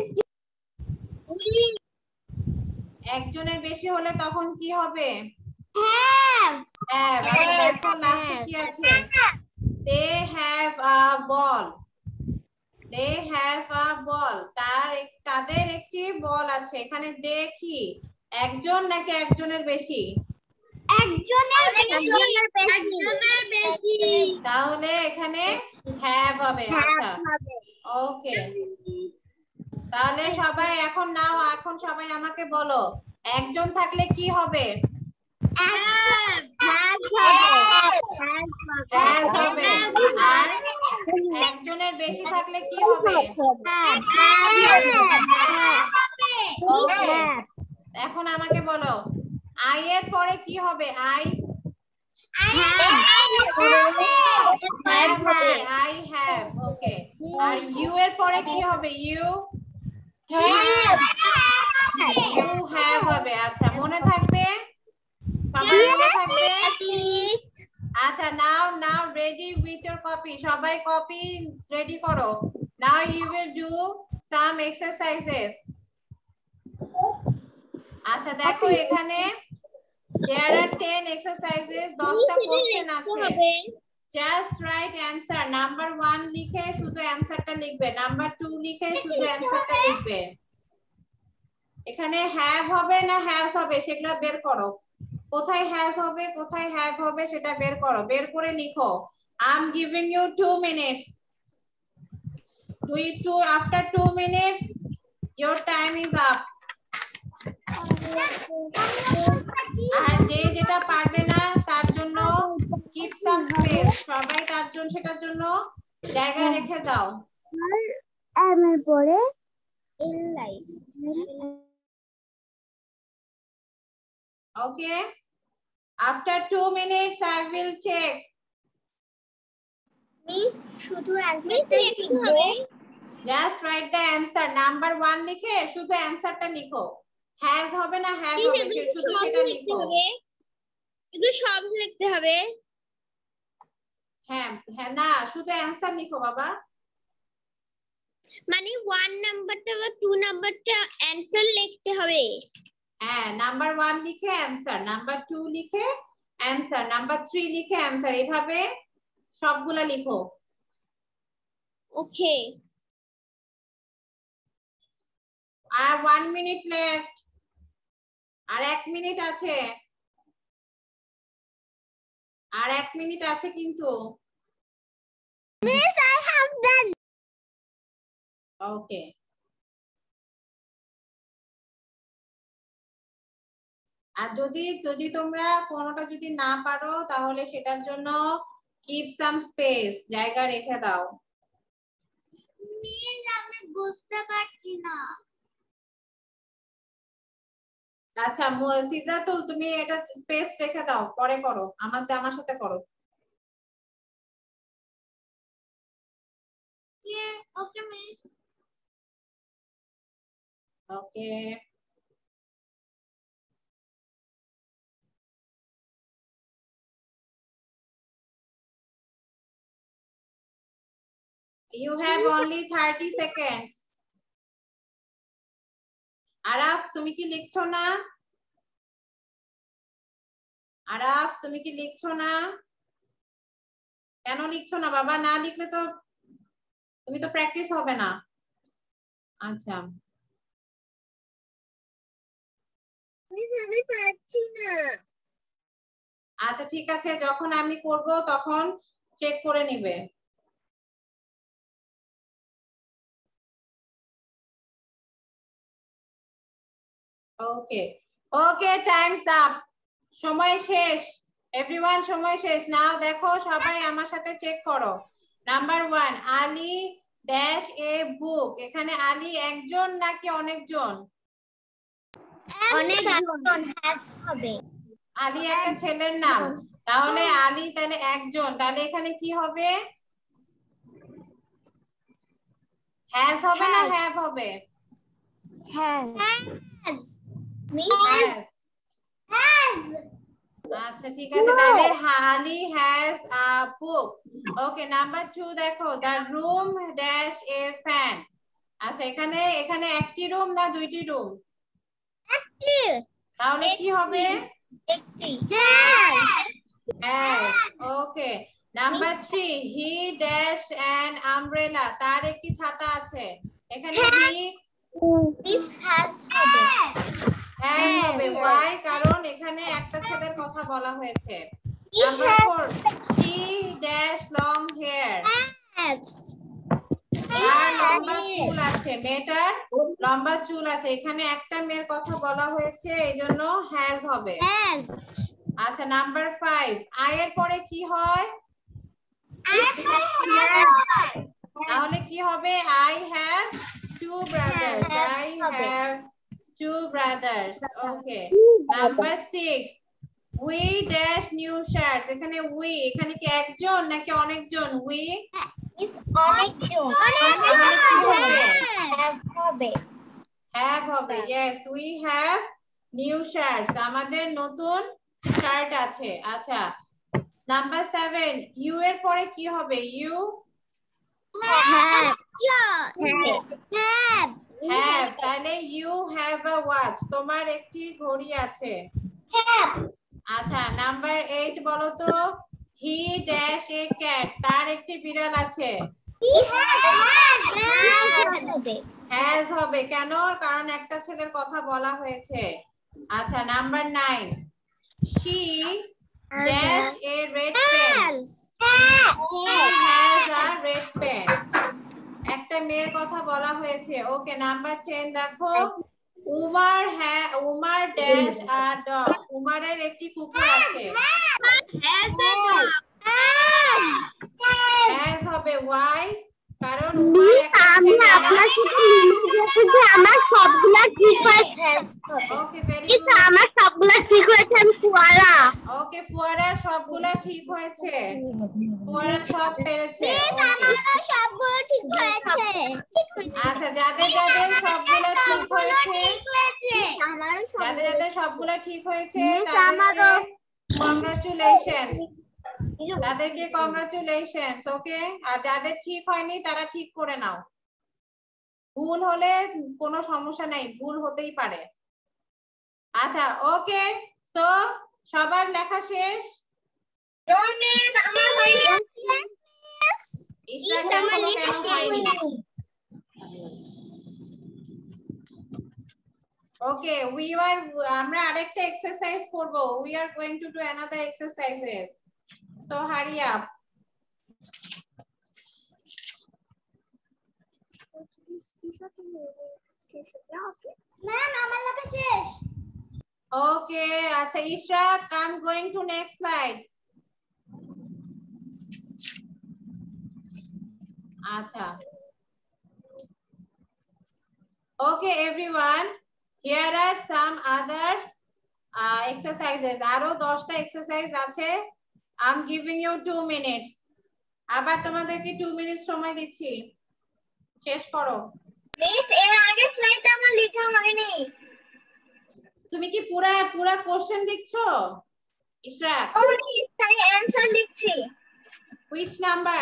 একজনের বেশি হলে তখন কি হবে?
হ্যাভ।
হ্যাভ। আচ্ছা দেখো লাস্টে কি আছে? They have a ball, they have a বল, তার তাদের একটি বল আছে। এখানে দে কি একজন নাকি একজনের বেশি?
একজনের বেশি। একজনের বেশি।
তাহলে এখানে হ্যাভ হবে। আচ্ছা ওকে, তাহলে সবাই এখন নাও, এখন সবাই আমাকে বলো একজন থাকলে কি হবে?
হ্যাভ
হবে। আর একজনের বেশি থাকলে কি হবে? ওকে, এখন আমাকে বলো আই এর পরে কি হবে? আই have হবে I have ওকে আর you এর পরে কি হবে you you have হবে আচ্ছা মনে থাকবে সবাই মনে থাকবে আচ্ছা now now ready with your copy সবাই কপি রেডি করো now you will do some exercises আচ্ছা দেখো এখানে there are ten exercises দশটা কোশ্চেন আছে just write answer number one লিখে শুধু অ্যানসারটা লিখবে নাম্বার two লিখে শুধু অ্যানসারটা লিখবে এখানে have হবে না has হবে সেটা বের করো কোথায় has হবে কোথায় have হবে সেটা বের করো বের করে লিখো I'm giving you two minutes two two after two minutes your time is up আর যে যেটা পারবে না তার জন্য keep some space সবাই তার জন্য সেটার জন্য জায়গা রেখে দাও
এম এর পরে L line
okay after two minutes I will check
miss শুধু অ্যানসারটা লিখবে
just write the answer number one লিখে শুধু অ্যানসারটা লিখো has হবে না have হবে শুধু সেটা লিখো
এগুলো সব লিখতে হবে
হ্যাঁ হ্যাঁ না শুধু অ্যানসার লিখো বাবা
মানে one নাম্বারটা বা two নাম্বারটা অ্যানসার লিখতে হবে
হ্যাঁ নাম্বার one লিখে অ্যানসার নাম্বার two লিখে অ্যানসার নাম্বার three লিখে অ্যানসার এইভাবে সবগুলা লিখো
ওকে
আর one minute left আর এক মিনিট আছে আর এক মিনিট আছে কিন্তু
miss I have done
okay আর যদি যদি তোমরা কোনোটা যদি না পারো তাহলে সেটার জন্য keep some space জায়গা রেখে দাও
মিস আমি বুঝতে পারছি না
আচ্ছা সিদ্ধাতুল তুমি এটা স্পেস রেখে দাও পরে করো আমার আমার সাথে করো
okay miss
okay you have only thirty seconds Araf তুমি কি লিখছো না আরাফ তুমি কি লিখছো না কেন লিখছো না বাবা না লিখলে তো তুমি তো প্র্যাকটিস হবে না আচ্ছা
মিস আমি পারছি না
আচ্ছা ঠিক আছে যখন আমি করব তখন চেক করে নিবে ওকে ওকে টাইমস আপ সময় শেষ এভরিওয়ান সময় শেষ নাও দেখো সবাই আমার সাথে চেক করো number one Ali dash a book এখানে আলী একজন নাকি অনেকজন
অনেকজন হ্যাজ হবে
আলী একটা ছেলের নাম তাহলে আলী তাহলে একজন তাহলে এখানে কি হবে হ্যাজ হবে না হ্যাভ হবে
হ্যাজ মিস
হ্যাজ
হ্যাজ
আচ্ছা ঠিক আছে তাহলে Ali has a book okay number two দেখো the room dash a fan আচ্ছা এখানে এখানে একটি রুম না দুইটি রুম
একটি
তাহলে কি হবে
একটি has
has okay number three he dash an umbrella তার একটি ছাতা আছে এখানে হি
মিস হ্যাজ হবে
হ্যাজ হবে why কারণ এখানে একটা ছেলের কথা বলা হয়েছে number four she dash long hair
has
তার লম্বা চুল আছে মেয়েটার লম্বা চুল আছে এখানে একটা মেয়ের কথা বলা হয়েছে এইজন্য হ্যাজ হবে
হ্যাজ
আচ্ছা নাম্বার ফাইভ আই এর পরে কি হয় তাহলে কি হবে I have two brothers I have two brothers okay number six We dash new shirts. এখানে we এখানে কি একজন নাকি অনেকজন? We
is অনেকজন।
তাহলে কি হবে?
have হবে।
Have হবে। Yes, we have new shirts. আমাদের নতুন শার্ট আছে। আচ্ছা, নাম্বার সেভেন, ইউ এর পরে কি হবে? ইউ
have have
have, তাহলে you have a watch, তোমার একটি ঘড়ি আছে। আচ্ছা, নাম্বার এইট বলো তো, he dash a cat, তার একটি বিড়াল আছে। has হবে কেন? কারণ একটা ছেলের কথা বলা হয়েছে। আচ্ছা, number nine, she dash a red pen, she has a red pen, একটা মেয়ের কথা বলা হয়েছে। ওকে, নাম্বার টেন দেখো, উমার হ্যাঁ উমার ড্যাশ আর ডগ, উমারের একটি কুকুর আছে। হ্যাজ হবে ওয়াই, কারণ উমার একটা ছেলে।
আমার সবগুলা ঠিক হয়েছে।
Okay, very good.
আমার সবগুলা ঠিক হয়েছে। আমি ফুয়ারা।
ওকে, ফুয়ারার সবগুলা ঠিক হয়েছে, ফুয়ারা সব পেরেছে।
সবগুলো ঠিক হয়েছে।
আচ্ছা, যাদের যাদের সবগুলা ঠিক হয়েছে, যাদের যাদের সবগুলা ঠিক হয়েছে তাদেরকে কংগ্রাচুলেশনস, তাদেরকে কংগ্রাচুলেশনস। ওকে, আর যাদের ঠিক হয়নি তারা ঠিক করে নাও। ভুল হলে কোনো সমস্যা নাই, ভুল হতেই পারে। আচ্ছা, ওকে, সো সবার লেখা শেষ? ইশরাক কেন হয়নি? ওকে, we are আমরা আরেকটা এক্সারসাইজ করব। we are going to do another exercises, so hurry up.
Ma'am আমার লেখা শেষ।
ওকে, আচ্ছা Ishraq, I'm going to next slide. আচ্ছা, okay everyone, here are some others uh, exercises. আরো দশটা এক্সারসাইজ আছে। I'm giving you two minutes. আবার তোমাদেরকে two minutes সময় দিচ্ছি, শেষ করো।
মিস, এর আগের স্লাইডটা আমার লেখা হয়নি।
তুমি কি পুরো পুরো কোশ্চেন লিখছো ইশরাক?
ও মিস, তাই অ্যানসার লিখছি।
which number?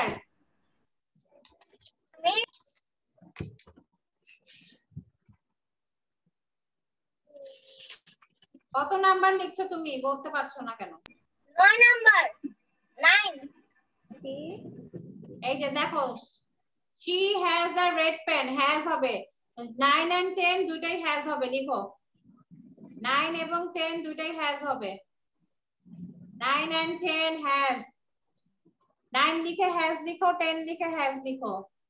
মিস,
কত নাম্বার লিখছো তুমি, বলতে পারছো না কেন?
নয় নাম্বার, নাইন।
এই যে দেখো, she has a red pen, has হবে। nine and ten দুটাই has হবে, লিখো। nine এবং ten দুটাই has হবে। nine and ten has, nine লিখে has লিখো, ten লিখে has লিখো।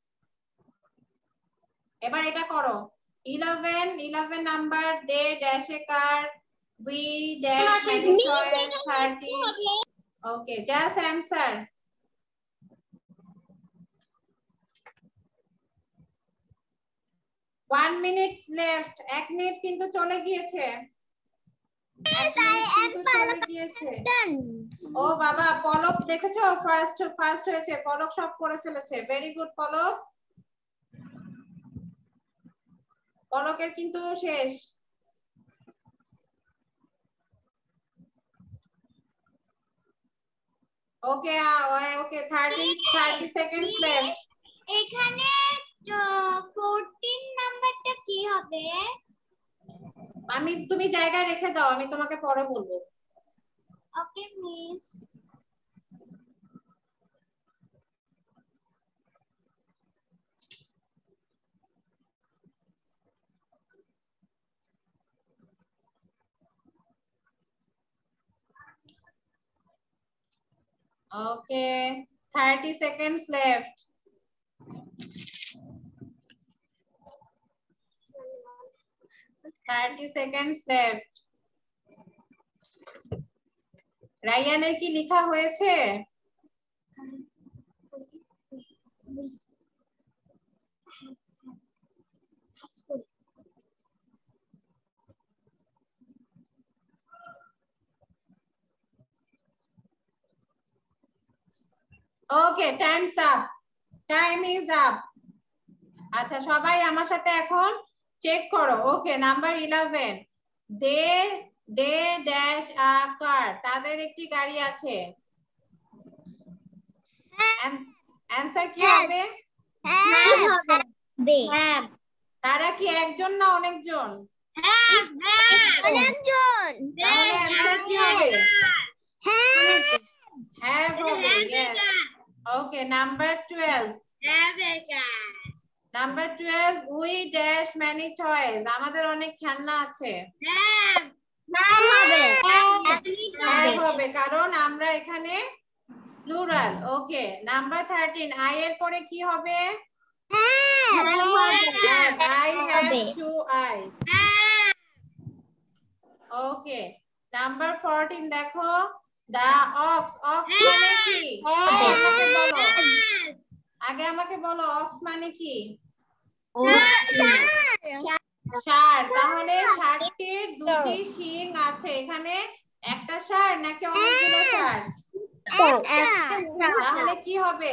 এবার এটা করো, eleven, eleven number, they dash a car, we dash many toys, thirty. Okay, just answer. one minute left, এক মিনিট কিন্তু চলে গিয়েছে। চলে গিয়েছে। ও বাবা, পলক দেখেছো ফার্স্ট ফার্স্ট হয়েছে, পলক সব করে ফেলেছে। ভেরি গুড পলক, পলকের কিন্তু শেষ। ওকে ওকে, thirty thirty seconds left.
এখানে চৌদ্দ নাম্বারটা কি হবে?
আমি তুমি জায়গায় রেখে দাও, আমি তোমাকে পরে বলবো।
Okay miss.
Okay, thirty seconds left. thirty seconds left. রায়ানের কি লেখা হয়েছে? Okay times up time is up আচ্ছা সবাই আমার সাথে এখন চেক করো okay number eleven they they dash a car তাদের একটি গাড়ি আছে অ্যানসার কি হবে তারা কি একজন না অনেকজন
অনেকজন
তাহলে অ্যানসার কি হবে হ্যাভ হবে yes okay number twelve number twelve we dash many toys আমাদের অনেক খেলনা আছে হ্যাভ হবে কারণ আমরা এখানে plural okay number thirteen I এর পরে কি হবে I have two eyes okay number fourteen দেখো the ox ox মানে কি আমাকে বলো আগে আমাকে বলো ox মানে কি ষাঁড় তাহলে ষাঁড়টির দুটি শিং আছে এখানে একটা ষাঁড় নাকি অনেকগুলো ষাঁড় তাহলে কি হবে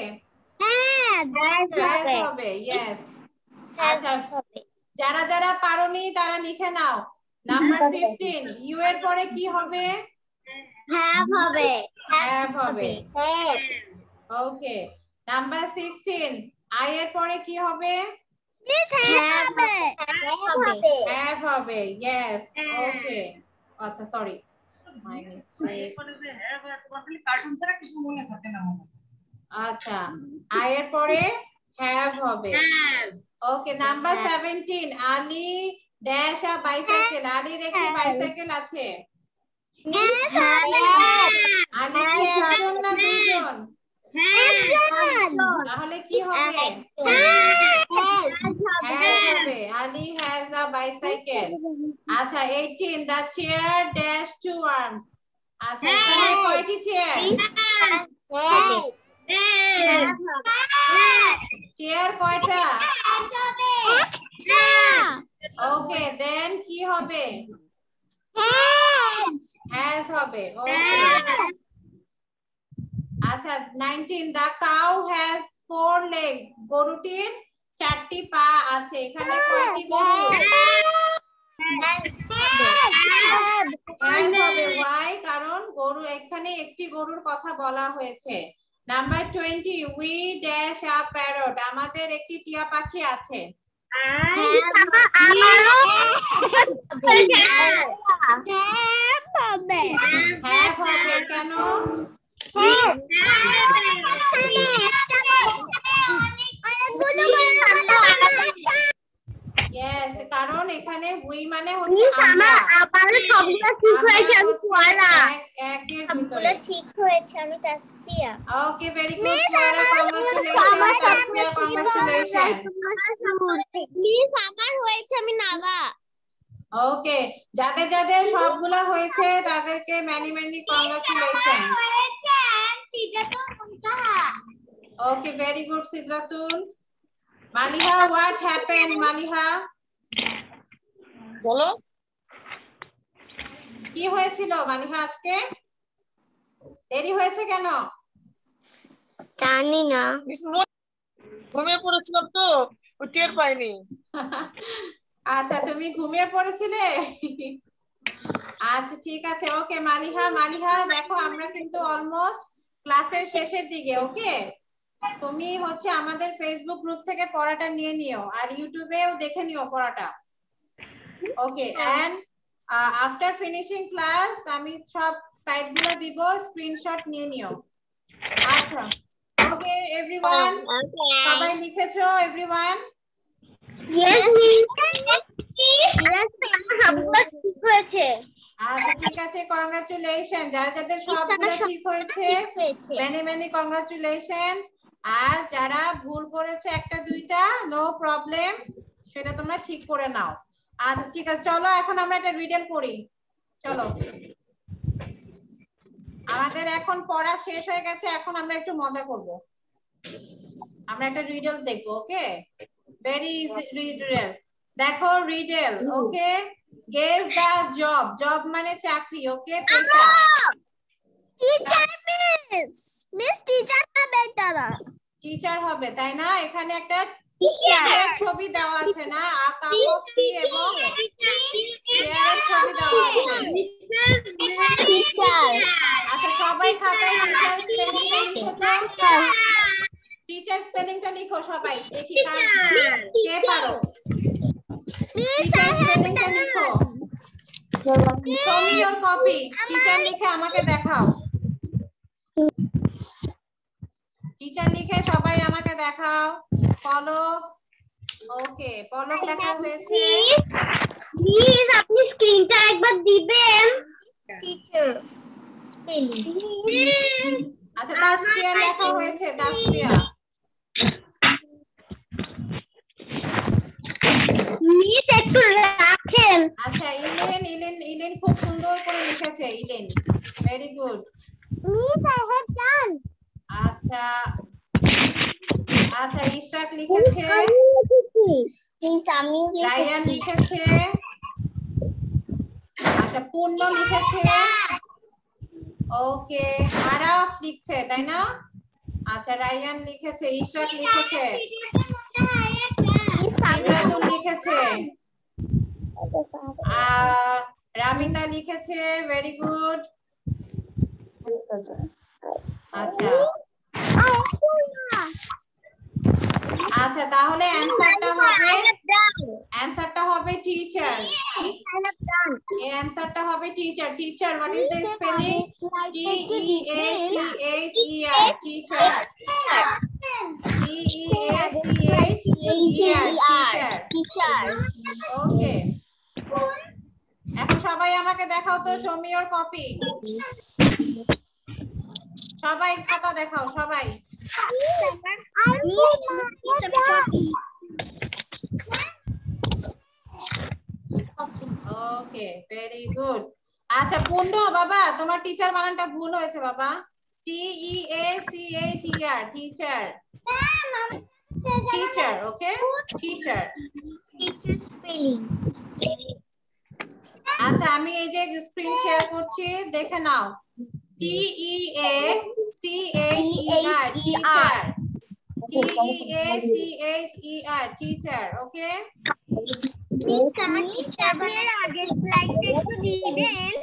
হবে yes আচ্ছা যারা যারা পারোনি তারা লিখে নাও নাম্বার fifteen ইউ এর পরে কি হবে
হ্যাভ হবে
হ্যাভ হবে ওকে নাম্বার sixteen আই এর পরে কি হবে হ্যাভ হবে yes ওকে আচ্ছা সরি মাই মিস্টেক আচ্ছা আই এর পরে হ্যাভ হবে okay number seventeen Ali dash a bicycle আলীর একটি বাইসাইকেল আছে আলী কি একজন না দুইজন তাহলে কি হবে হ্যাজ হবে আলী হ্যাজ আ বাইসাইকেল আচ্ছা eighteen the chair dash two arms আচ্ছা এখানে কয়টি চেয়ার চেয়ার কয়টা ওকে দেন কি হবে হ্যাজ হবে ওকে আচ্ছা nineteen the cow has four legs গরুটির চারটি পা আছে এখানে কয়টি গরু হ্যাজ হবে why কারণ গরু এখানে একটি গরুর কথা বলা হয়েছে number twenty we dash a parrot আমাদের একটি টিয়া পাখি আছে হ্যাভ হবে কেন yes কারণ এখানে we মানে হচ্ছে আমরা
আমার সবগুলো ঠিক হয়েছে আমি কোয়ালা
একের ভিতরে
ঠিক হয়েছে আমি তাসফিয়া
ওকে ভেরি গুড কোয়ালা কংগ্রাচুলেশন তাসফিয়া কংগ্রাচুলেশন
প্লিজ আমার হয়েছে আমি নাগা
ওকে যাদের যাদের সবগুলা হয়েছে তাদেরকে many many congratulation okay very good Sidratul Maliha what happen Maliha
বলো
কি হয়েছিল মালিহা আজকে দেরি হয়েছে কেন
জানি না
ঘুমিয়ে পড়েছিলাম তো টের পাইনি
আচ্ছা তুমি ঘুমিয়ে পড়েছিলে আচ্ছা ঠিক আছে ওকে মালিহা মালিহা দেখো আমরা কিন্তু অলমোস্ট ক্লাসের শেষের দিকে ওকে তুমি হচ্ছে আমাদের ফেসবুক গ্রুপ থেকে পড়াটা নিয়ে নিও আর ইউটিউবেও দেখে নিও পড়াটা okay and after finishing class আমি সব সাইটগুলো দিব স্ক্রিনশট নিয়ে নিও আচ্ছা ওকে এভরিওয়ান সবাই লিখেছো এভরিওয়ান
Yes, yes, সবগুলো ঠিক হয়েছে
আচ্ছা ঠিক আছে কংগ্রাচুলেশন যারা যাদের সবগুলো ঠিক হয়েছে মেনি মেনি কংগ্রাচুলেশন আর যারা ভুল করেছো একটা দুইটা নো প্রবলেম সেটা তোমরা ঠিক করে নাও আচ্ছা ঠিক আছে চলো এখন আমরা একটা রিডেল করি চলো আমাদের এখন পড়া শেষ হয়ে গেছে এখন আমরা একটু মজা করব আমরা একটা রিডেল দেখব ওকে ভেরি ইজি রিডেল দেখো riddle okay guess the job job মানে চাকরি ওকে পেশা
টিচার মিস মিস টিচার হবে তারা
টিচার হবে তাই না এখানে একটা টিচারের ছবি দেওয়া আছে না আ কাপ অফ টি এবং চেয়ারের ছবি দেওয়া আছে
টিচার
আচ্ছা সবাই খাতায় টিচার স্পেলিংটা লিখো তো টিচার স্পেলিংটা লিখো সবাই দেখি কার কে পারো টিচার স্পেলিংটা লিখো show me your copy teacher লিখে আমাকে দেখাও টিচার লিখে সবাই আমাকে দেখাও পলক ওকে পলক লেখা হয়েছে
প্লিজ আপনি স্ক্রিনটা একবার দিবেন টিচার স্পেলিং
আচ্ছা তাসফিয়া লেখা হয়েছে তাসফিয়া
মিস একটু রাখেন
আচ্ছা ইলেন ইলেন ইলেন খুব সুন্দর করে লিখেছে Ellen very good
miss I have done
আচ্ছা আচ্ছা ইশরাক লিখেছে
মিস আমি
রায়ান লিখেছে আচ্ছা পূর্ণ লিখেছে ওকে আরাফ লিখছে তাই না আচ্ছা রায়ান লিখেছে ইশরাক লিখেছে সিদ্ধাতুল লিখেছে আহ রামিতা লিখেছে ভেরি গুড আচ্ছা আচ্ছা তাহলে অ্যানসারটা হবে অ্যানসারটা হবে টিচার এই অ্যানসারটা হবে teacher teacher what is the spelling T E A C H E R teacher T E A C H E R teacher okay এখন সবাই আমাকে দেখাও তো show me your copy সবাই খাতা দেখাও সবাই ওকে ভেরি গুড আচ্ছা পূর্ণ বাবা তোমার টিচার বানানটা ভুল হয়েছে বাবা T E A C H E R teacher teacher okay teacher
teacher spelling
আচ্ছা আমি এই যে স্ক্রিন শেয়ার করছি দেখে নাও T E A C H E R teacher T E A C H E R teacher okay
miss আমার টিচারের আগে স্লাইডটা একটু দিবেন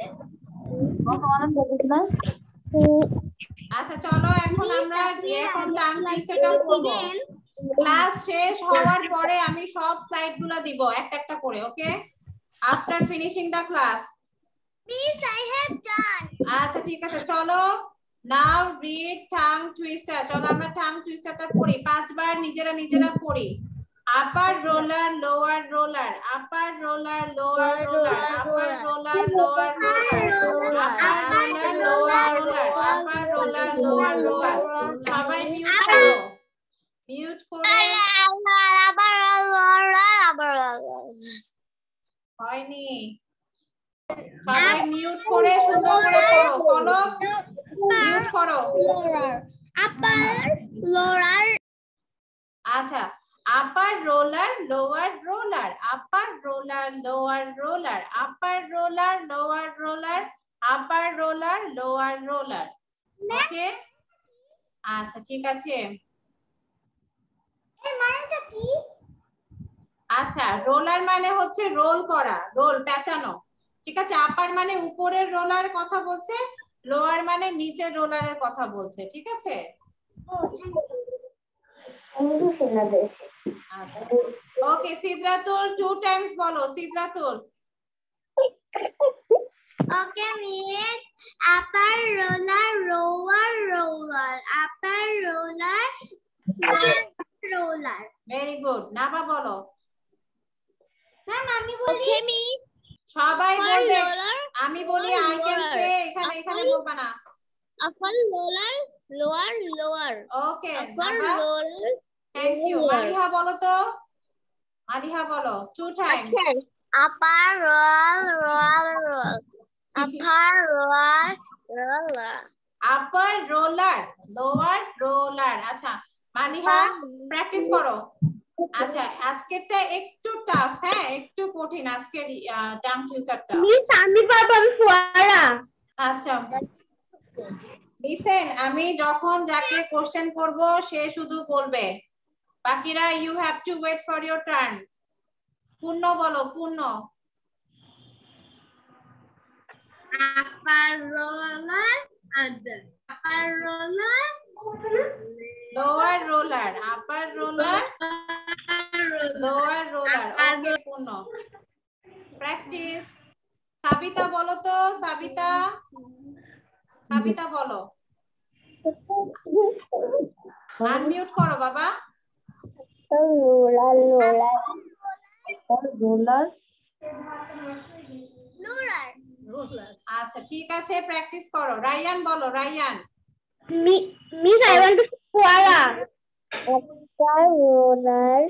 আচ্ছা চলো এখন আমরা এখন টাইম লিস্টটা করব ক্লাস শেষ হওয়ার পরে আমি সব স্লাইডগুলো দিব একটা একটা করে okay after finishing the class
miss I have done
আচ্ছা ঠিক আছে চলো নাও রিড টাং টুইস্টার চলো আমরা টাং টুইস্টারটা পড়ি পাঁচবার নিজেরা নিজেরা পড়ি upper roller lower roller upper roller lower roller upper roller lower roller upper roller lower roller upper roller lower roller সবাই মিউট করো মিউট করো হয়নি সবাই মিউট করে সুন্দর করে করো পলক মিউট করো
আপার লোয়ার
আচ্ছা upper roller lower roller upper roller lower roller upper roller lower roller upper roller lower roller okay আচ্ছা ঠিক আছে
এর মানেটা কি
আচ্ছা রোলার মানে হচ্ছে রোল করা রোল পেঁচানো ঠিক আছে আপার মানে উপরের রোলার কথা বলছে লোয়ার মানে নিচের রোলারের কথা বলছে ঠিক আছে আচ্ছা ওকে সিদ্রাতুল টু টাইমস বলো Sidratul
okay miss upper roller lower roller upper roller roller
very good Naba বলো
ম্যাম আমি বলি ওকে মিস
সবাই বলবে আমি বলি আই ক্যান সে এখানে এখানে বলবা না
upper roller lower lower
okay
upper roller
thank you Maliha বলো তো মালিহা বলো two times
upper roll roll roll upper roller roller
upper roller lower roller আচ্ছা মালিহা প্র্যাকটিস করো আচ্ছা আজকেরটা একটু টাফ হ্যাঁ একটু কঠিন আজকের টাং টুইস্টারটা
মিস আমি পারবো আমি ফোয়ারা
আচ্ছা লিসেন, আমি যখন যাকে কোশ্চেন করব সে শুধু বলবে, বাকিরা you have to wait for your turn. Purno বলো, Purno.
Upper roller other upper roller
lower roller, upper roller, lower roller. Okay Purno. Practice. Sabita বলো তো, সাবিতা, সাবিতা বলো। আনমিউট করো বাবা।
রোলার রোলার রোলার
রোলার
আচ্ছা ঠিক আছে, প্র্যাকটিস করো। রায়ান বলো, Rayan.
Miss I want to ফোয়ারা
upper roller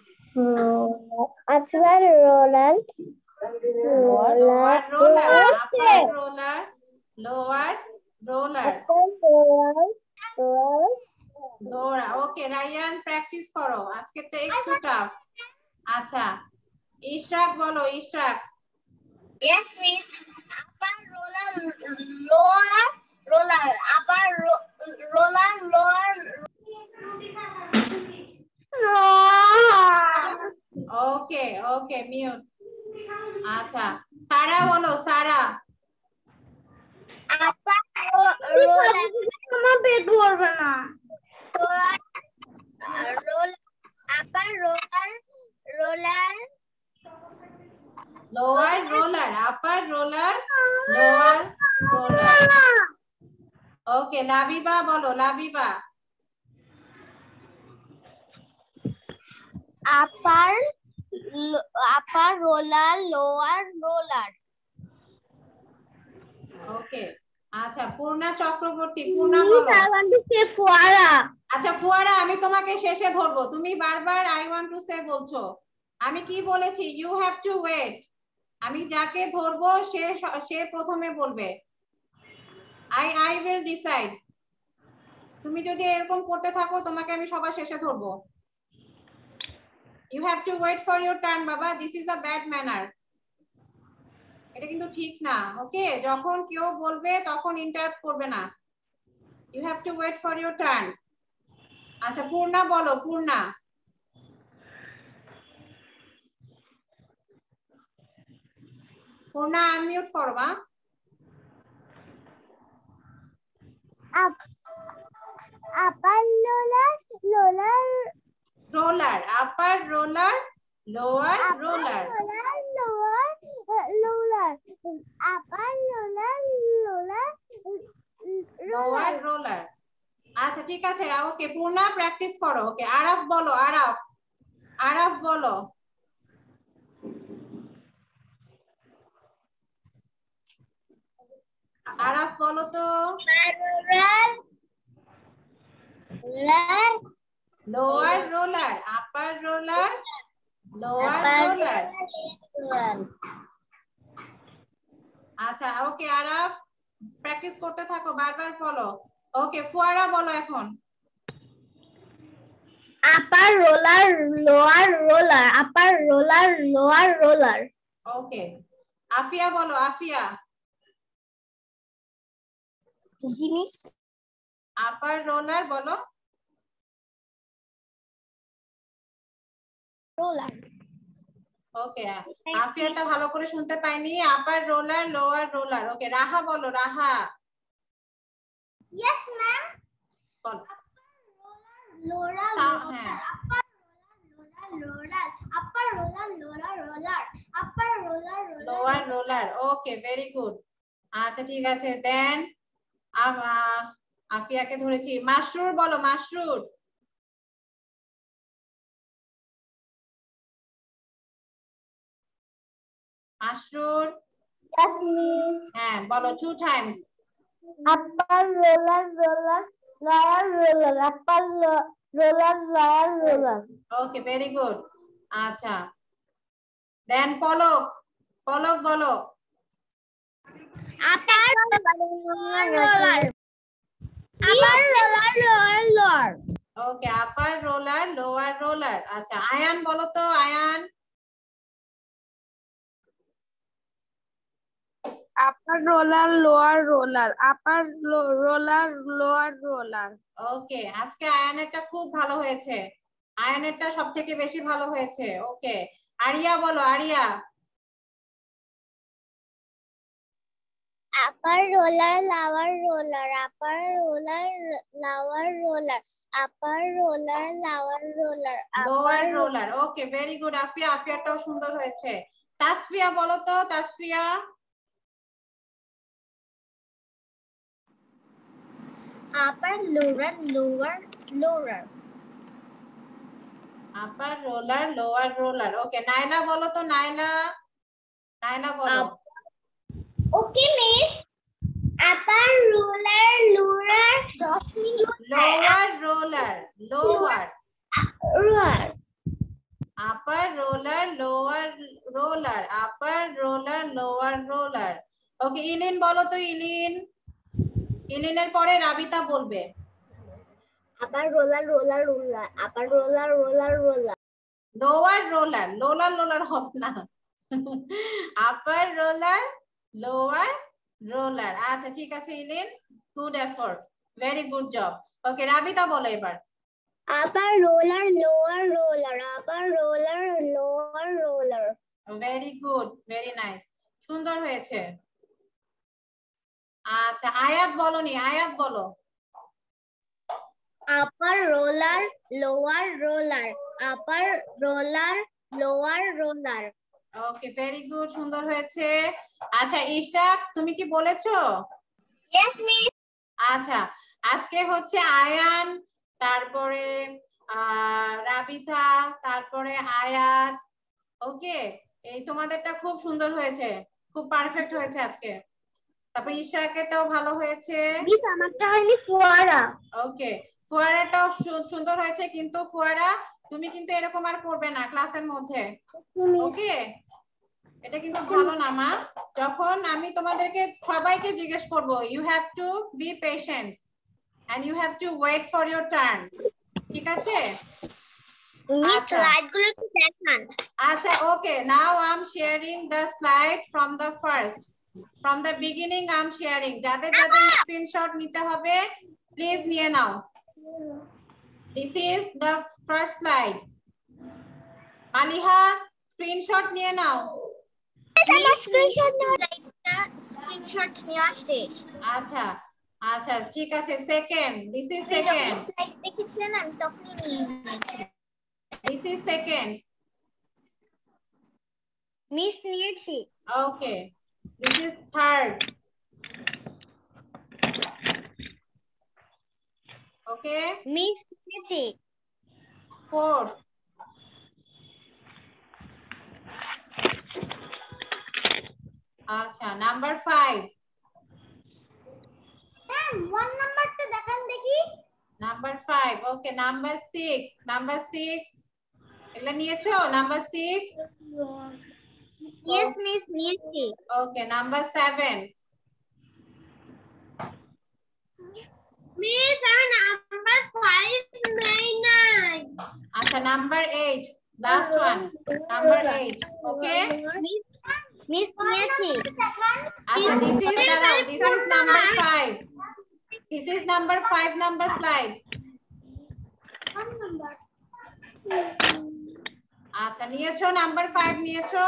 upper roller
lower roller, upper roller, lower roller, দৌড়া। ওকে রায়ান, প্র্যাকটিস করো, আজকে তো একটু টাফ। আচ্ছা ইশরাক বলো, Ishrak.
Yes, miss. Upper roller, lower roller. Upper ro- roller, lower.
Okay okay mute. আচ্ছা সারা বলো, সারা।
Upper ro- roller. আমার পেট ভরবে না। Roller. Upper roller, roller.
Lower roller, upper roller, lower roller. Okay Labiba বলো, Labiba.
Upper, lo- upper roller, lower roller.
ওকে আচ্ছা পূর্ণা চক্রবর্তী, পূর্ণা বলো।
I want to say ফোয়ারা।
আচ্ছা ফুয়ারা, আমি তোমাকে শেষে ধরবো, তুমি বারবার আই ওয়ান্ট টু সে বলছো। আমি কি বলেছি? You have to wait. আমি যাকে ধরবো সে সে প্রথমে বলবে। I I will decide. তুমি যদি এরকম করতে থাকো তোমাকে আমি সবার শেষে ধরবো। You have to wait for your turn বাবা, this is a bad manner. এটা কিন্তু ঠিক না। ওকে, যখন কেউ বলবে তখন ইন্টারাপ্ট করবে না। You have to wait for your turn. আচ্ছা পূর্ণা বলো, পূর্ণা। পূর্ণা আনমিউট করো মা।
Upper roller, lower.
Roller, upper roller, lower roller.
Roller, lower, roller. Upper roller, lower.
Lower roller. আচ্ছা ঠিক আছে, ওকে পূর্ণা প্র্যাকটিস করো। ওকে আরাফ বলো, আরাফ, আরাফ বলো। আরাফ বলো তো।
Roller, roller.
Lower roller, upper roller, lower roller. আচ্ছা ওকে আরাফ প্র্যাকটিস করতে থাকো, বারবার বলো। ওকে ফুয়ারা বলো এখন।
Upper roller, lower roller. Upper roller, lower roller.
ওকে আফিয়া বলো, আফিয়া।
জিনিস
আপার রোলার বলো।
roller.
ওকে আফিয়াটা ভালো করে শুনতে পাইনি। Upper roller, lower roller. Okay Raha বলো, রাহা।
Yes, ma'am.
বলো।
Lower,
তা-
lower.
হ্যাঁ
Upper roller, lower. Upper roller, lower roller. Upper roller, lower.
Lower roller. Okay very good. আচ্ছা ঠিক আছে, দেন আফিয়াকে ধরেছি। মাশরুর বলো, মাশরুর। Mashrur
Yes, miss.
হ্যাঁ বলো two times.
Upper roller, roller. Lower roller. Upper lo- roller, lower roller.
Okay very good. আচ্ছা দেন পলক, পলক বলো।
Upper roller. Upper roller, lower roller.
Okay upper roller, lower roller. আচ্ছা আয়ান বলো তো, Ayaan.
upper roller, lower roller, upper lo- roller, lower roller.
ওকে, আজকে আয়ানেরটা খুব ভালো হয়েছে। আয়ানেরটা সবথেকে বেশি ভালো হয়েছে। ওকে, আরিয়া বলো, Aria.
upper roller, lower roller, upper roller, lower roller, upper roller, lower roller,
lower
upper
roller. Okay, very good Afia, আফিয়াটাও সুন্দর হয়েছে। তাসফিয়া বলো তো, Tasfia.
upper roller, lower lower.
Upper roller, lower roller. Okay, Naila বলো তো, নাইলা। নাইলা বলো।
Okay, miss. Upper roller, lower,
lower roller, lower.
roller.
Upper roller, lower roller, upper roller, lower roller. Okay, Ilin বলো তো, ইলিন। ইলিনের পরে রাবিতা বলবে।
Upper roller, roller, roller, upper roller, roller, roller.
Lower roller, লোলার লোলার হবে না। Upper roller, lower roller. আচ্ছা ঠিক আছে Ilin, good effort, very good job. Okay, Rabita বলো এবার।
Upper roller, lower roller, upper roller, lower roller.
Very good, very nice, সুন্দর হয়েছে। আচ্ছা আয়াত বলনি, আয়াত বলো।
Upper roller, lower roller, upper roller, lower roller.
Okay, very good, সুন্দর হয়েছে। আচ্ছা ইশরাক, তুমি কি বলেছো?
Yes, miss.
আচ্ছা, আজকে হচ্ছে আয়ান, তারপরে আহ রাবিথা, তারপরে আয়াত। ওকে, এই তোমাদেরটা খুব সুন্দর হয়েছে, খুব পারফেক্ট হয়েছে আজকে। তারপর ইশরাকেরটাও ভালো হয়েছে।
Miss, আমারটা হয়নি ফোয়ারা।
ওকে, ফুয়ারাটাও সুন্দর হয়েছে, কিন্তু ফুয়ারা তুমি কিন্তু এরকম আর করবে না ক্লাসের মধ্যে। ওকে, এটা কিন্তু ভালো না মা। যখন আমি তোমাদেরকে সবাইকে জিজ্ঞেস করব, you have to be patient and you have to wait for your turn. ঠিক আছে?
মিস, স্লাইডগুলো একটু দেখান।
আচ্ছা okay, now I am sharing the slide from the first, from the beginning I am sharing. যাদের যাদের স্ক্রিনশট নিতে হবে প্লিজ নিয়ে নাও। This is the first slide. Maliha, screenshot নিয়ে নাও।
স্ক্রিনশট নাও, স্ক্রিনশট নেওয়া শেষ।
আচ্ছা আচ্ছা ঠিক আছে, second, this is second,
slide দেখেছিলেন আমি তখনই নিয়ে নিয়েছি।
This is second.
মিস নিয়েছি।
Okay, this is third. Okay,
miss নিয়েছি।
fourth, আচ্ছা নাম্বার five,
ম্যাম ওয়ান নাম্বারটা দেখান দেখি।
Number five, okay number six, number six এগুলা নিয়েছো? নাম্বার six,
ইয়েস মিস নিয়েছি।
ওকে নাম্বার seven,
মিস আমি নাম্বার ফাইভ নেই নাই।
আচ্ছা number eight, last one, number eight, okay
miss miss নিয়েছি।
আচ্ছা দিস ইজ দাঁড়াও, this is number five, this is number five number slide.
কোন নাম্বার?
আচ্ছা নিয়েছো, নাম্বার five নিয়েছো?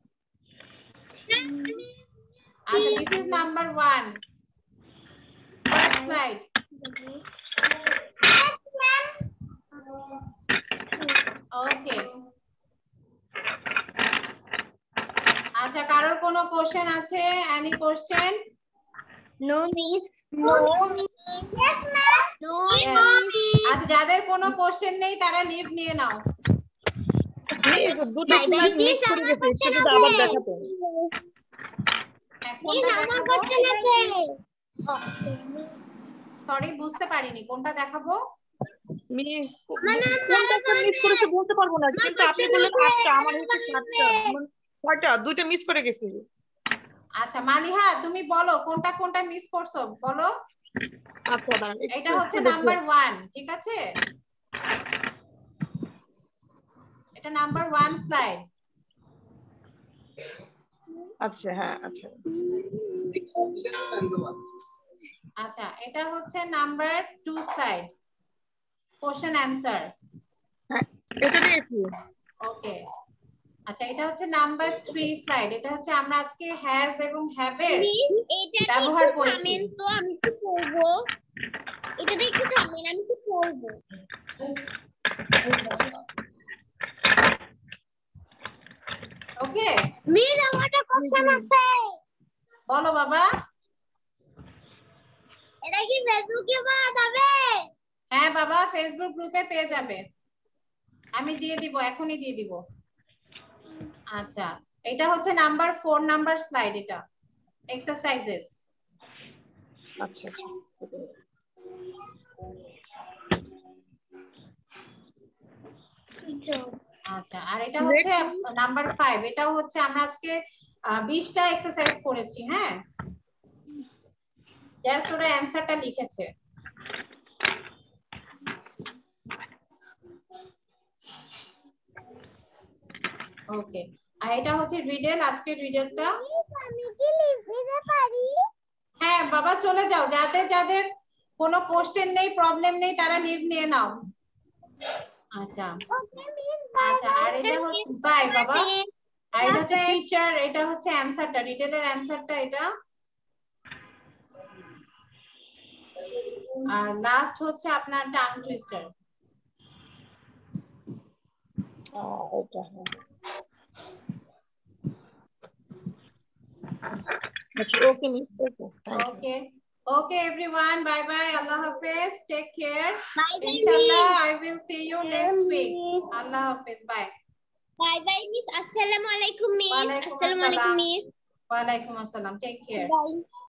আচ্ছা this is number one, first slide. Okay, আচ্ছা কারোর কোনো কোশ্চেন আছে? Any question?
No miss, no miss. Yes ma'am. No miss.
আচ্ছা যাদের কোনো কোশ্চেন নেই তারা লিভ নিয়ে নাও।
মিস দুটো স্লাইড মিস করে গেছে, সেটা তো আবার দেখাতে।
কোনটা
আমার
দেখাবো?
কোশ্চেন আছে।
সরি বুঝতে পারিনি, কোনটা দেখাবো?
মিস কোনটা একটা মিস করেছে বলতে পারবো না, কিন্তু আপনি বললেন আটটা, আমার হচ্ছে সাতটা, মানে ছয়টা, দুইটা মিস করে গেছি।
আচ্ছা মালিহা তুমি বলো কোনটা কোনটা মিস করছো বলো।
আচ্ছা দাঁড়ান,
এটা হচ্ছে নাম্বার ওয়ান, ঠিক আছে? এটা নাম্বার ওয়ান স্লাইড।
আচ্ছা হ্যাঁ আচ্ছা
আচ্ছা, এটা হচ্ছে number two slide, question answer.
এটা দিয়েছি।
ওকে, আচ্ছা এটা হচ্ছে নাম্বার থ্রি স্লাইড। এটা হচ্ছে আমরা আজকে হ্যাজ এবং হ্যাভ এর ব্যবহার করেছি।
তো আমি কি করব? এটাতে একটু থামেন, আমি কি করব?
ওকে
মিস, আমার একটা কোশ্চেন আছে।
বলো বাবা।
এটা কি ফেসবুকে পাওয়া যাবে?
হ্যাঁ বাবা, ফেসবুক গ্রুপে পেয়ে যাবে, আমি দিয়ে দিব, এখনই দিয়ে দিব। আচ্ছা, এটা হচ্ছে নাম্বার ফোর নাম্বার স্লাইড, এটা এক্সারসাইজেস।
আচ্ছা আচ্ছা,
আচ্ছা, আর এটা হচ্ছে নাম্বার ফাইভ। এটাও হচ্ছে আমরা আজকে বিশটা এক্সারসাইজ করেছি। হ্যাঁ, জাস্ট ওরা অ্যান্সারটা লিখেছে। ওকে, আর এটা হচ্ছে রিডেল, আজকে রিডেলটা।
আমি কি লিখতে পারি?
হ্যাঁ বাবা, চলে যাও, যাদের যাদের কোনো কোশ্চেন নেই, প্রবলেম নেই, তারা লিভ নিয়ে নাও। আচ্ছা
ওকে মিস,
আচ্ছা, আর এটা হচ্ছে বাই বাবা, আর এটা হচ্ছে টিচার, এটা হচ্ছে অ্যানসারটা, রিটেলের অ্যানসারটা এটা। আর লাস্ট হচ্ছে আপনার টাং টুইস্টার।
ওটা হ্যাঁ। আচ্ছা, okay miss, okay, thank you.
Okay okay everyone, bye bye, আল্লাহ হাফেজ, টেক কেয়ার।
বাই বাই
ইনশাআল্লাহ I will see you next week. আল্লাহ হাফেজ, বাই
বাই বাই মিস। আসসালামু আলাইকুম মিস।
ওয়ালাইকুম
আসসালামু আলাইকুম
আসসালাম।
মিস।
ওয়ালাইকুম আসসালাম, টেক কেয়ার।
বাই।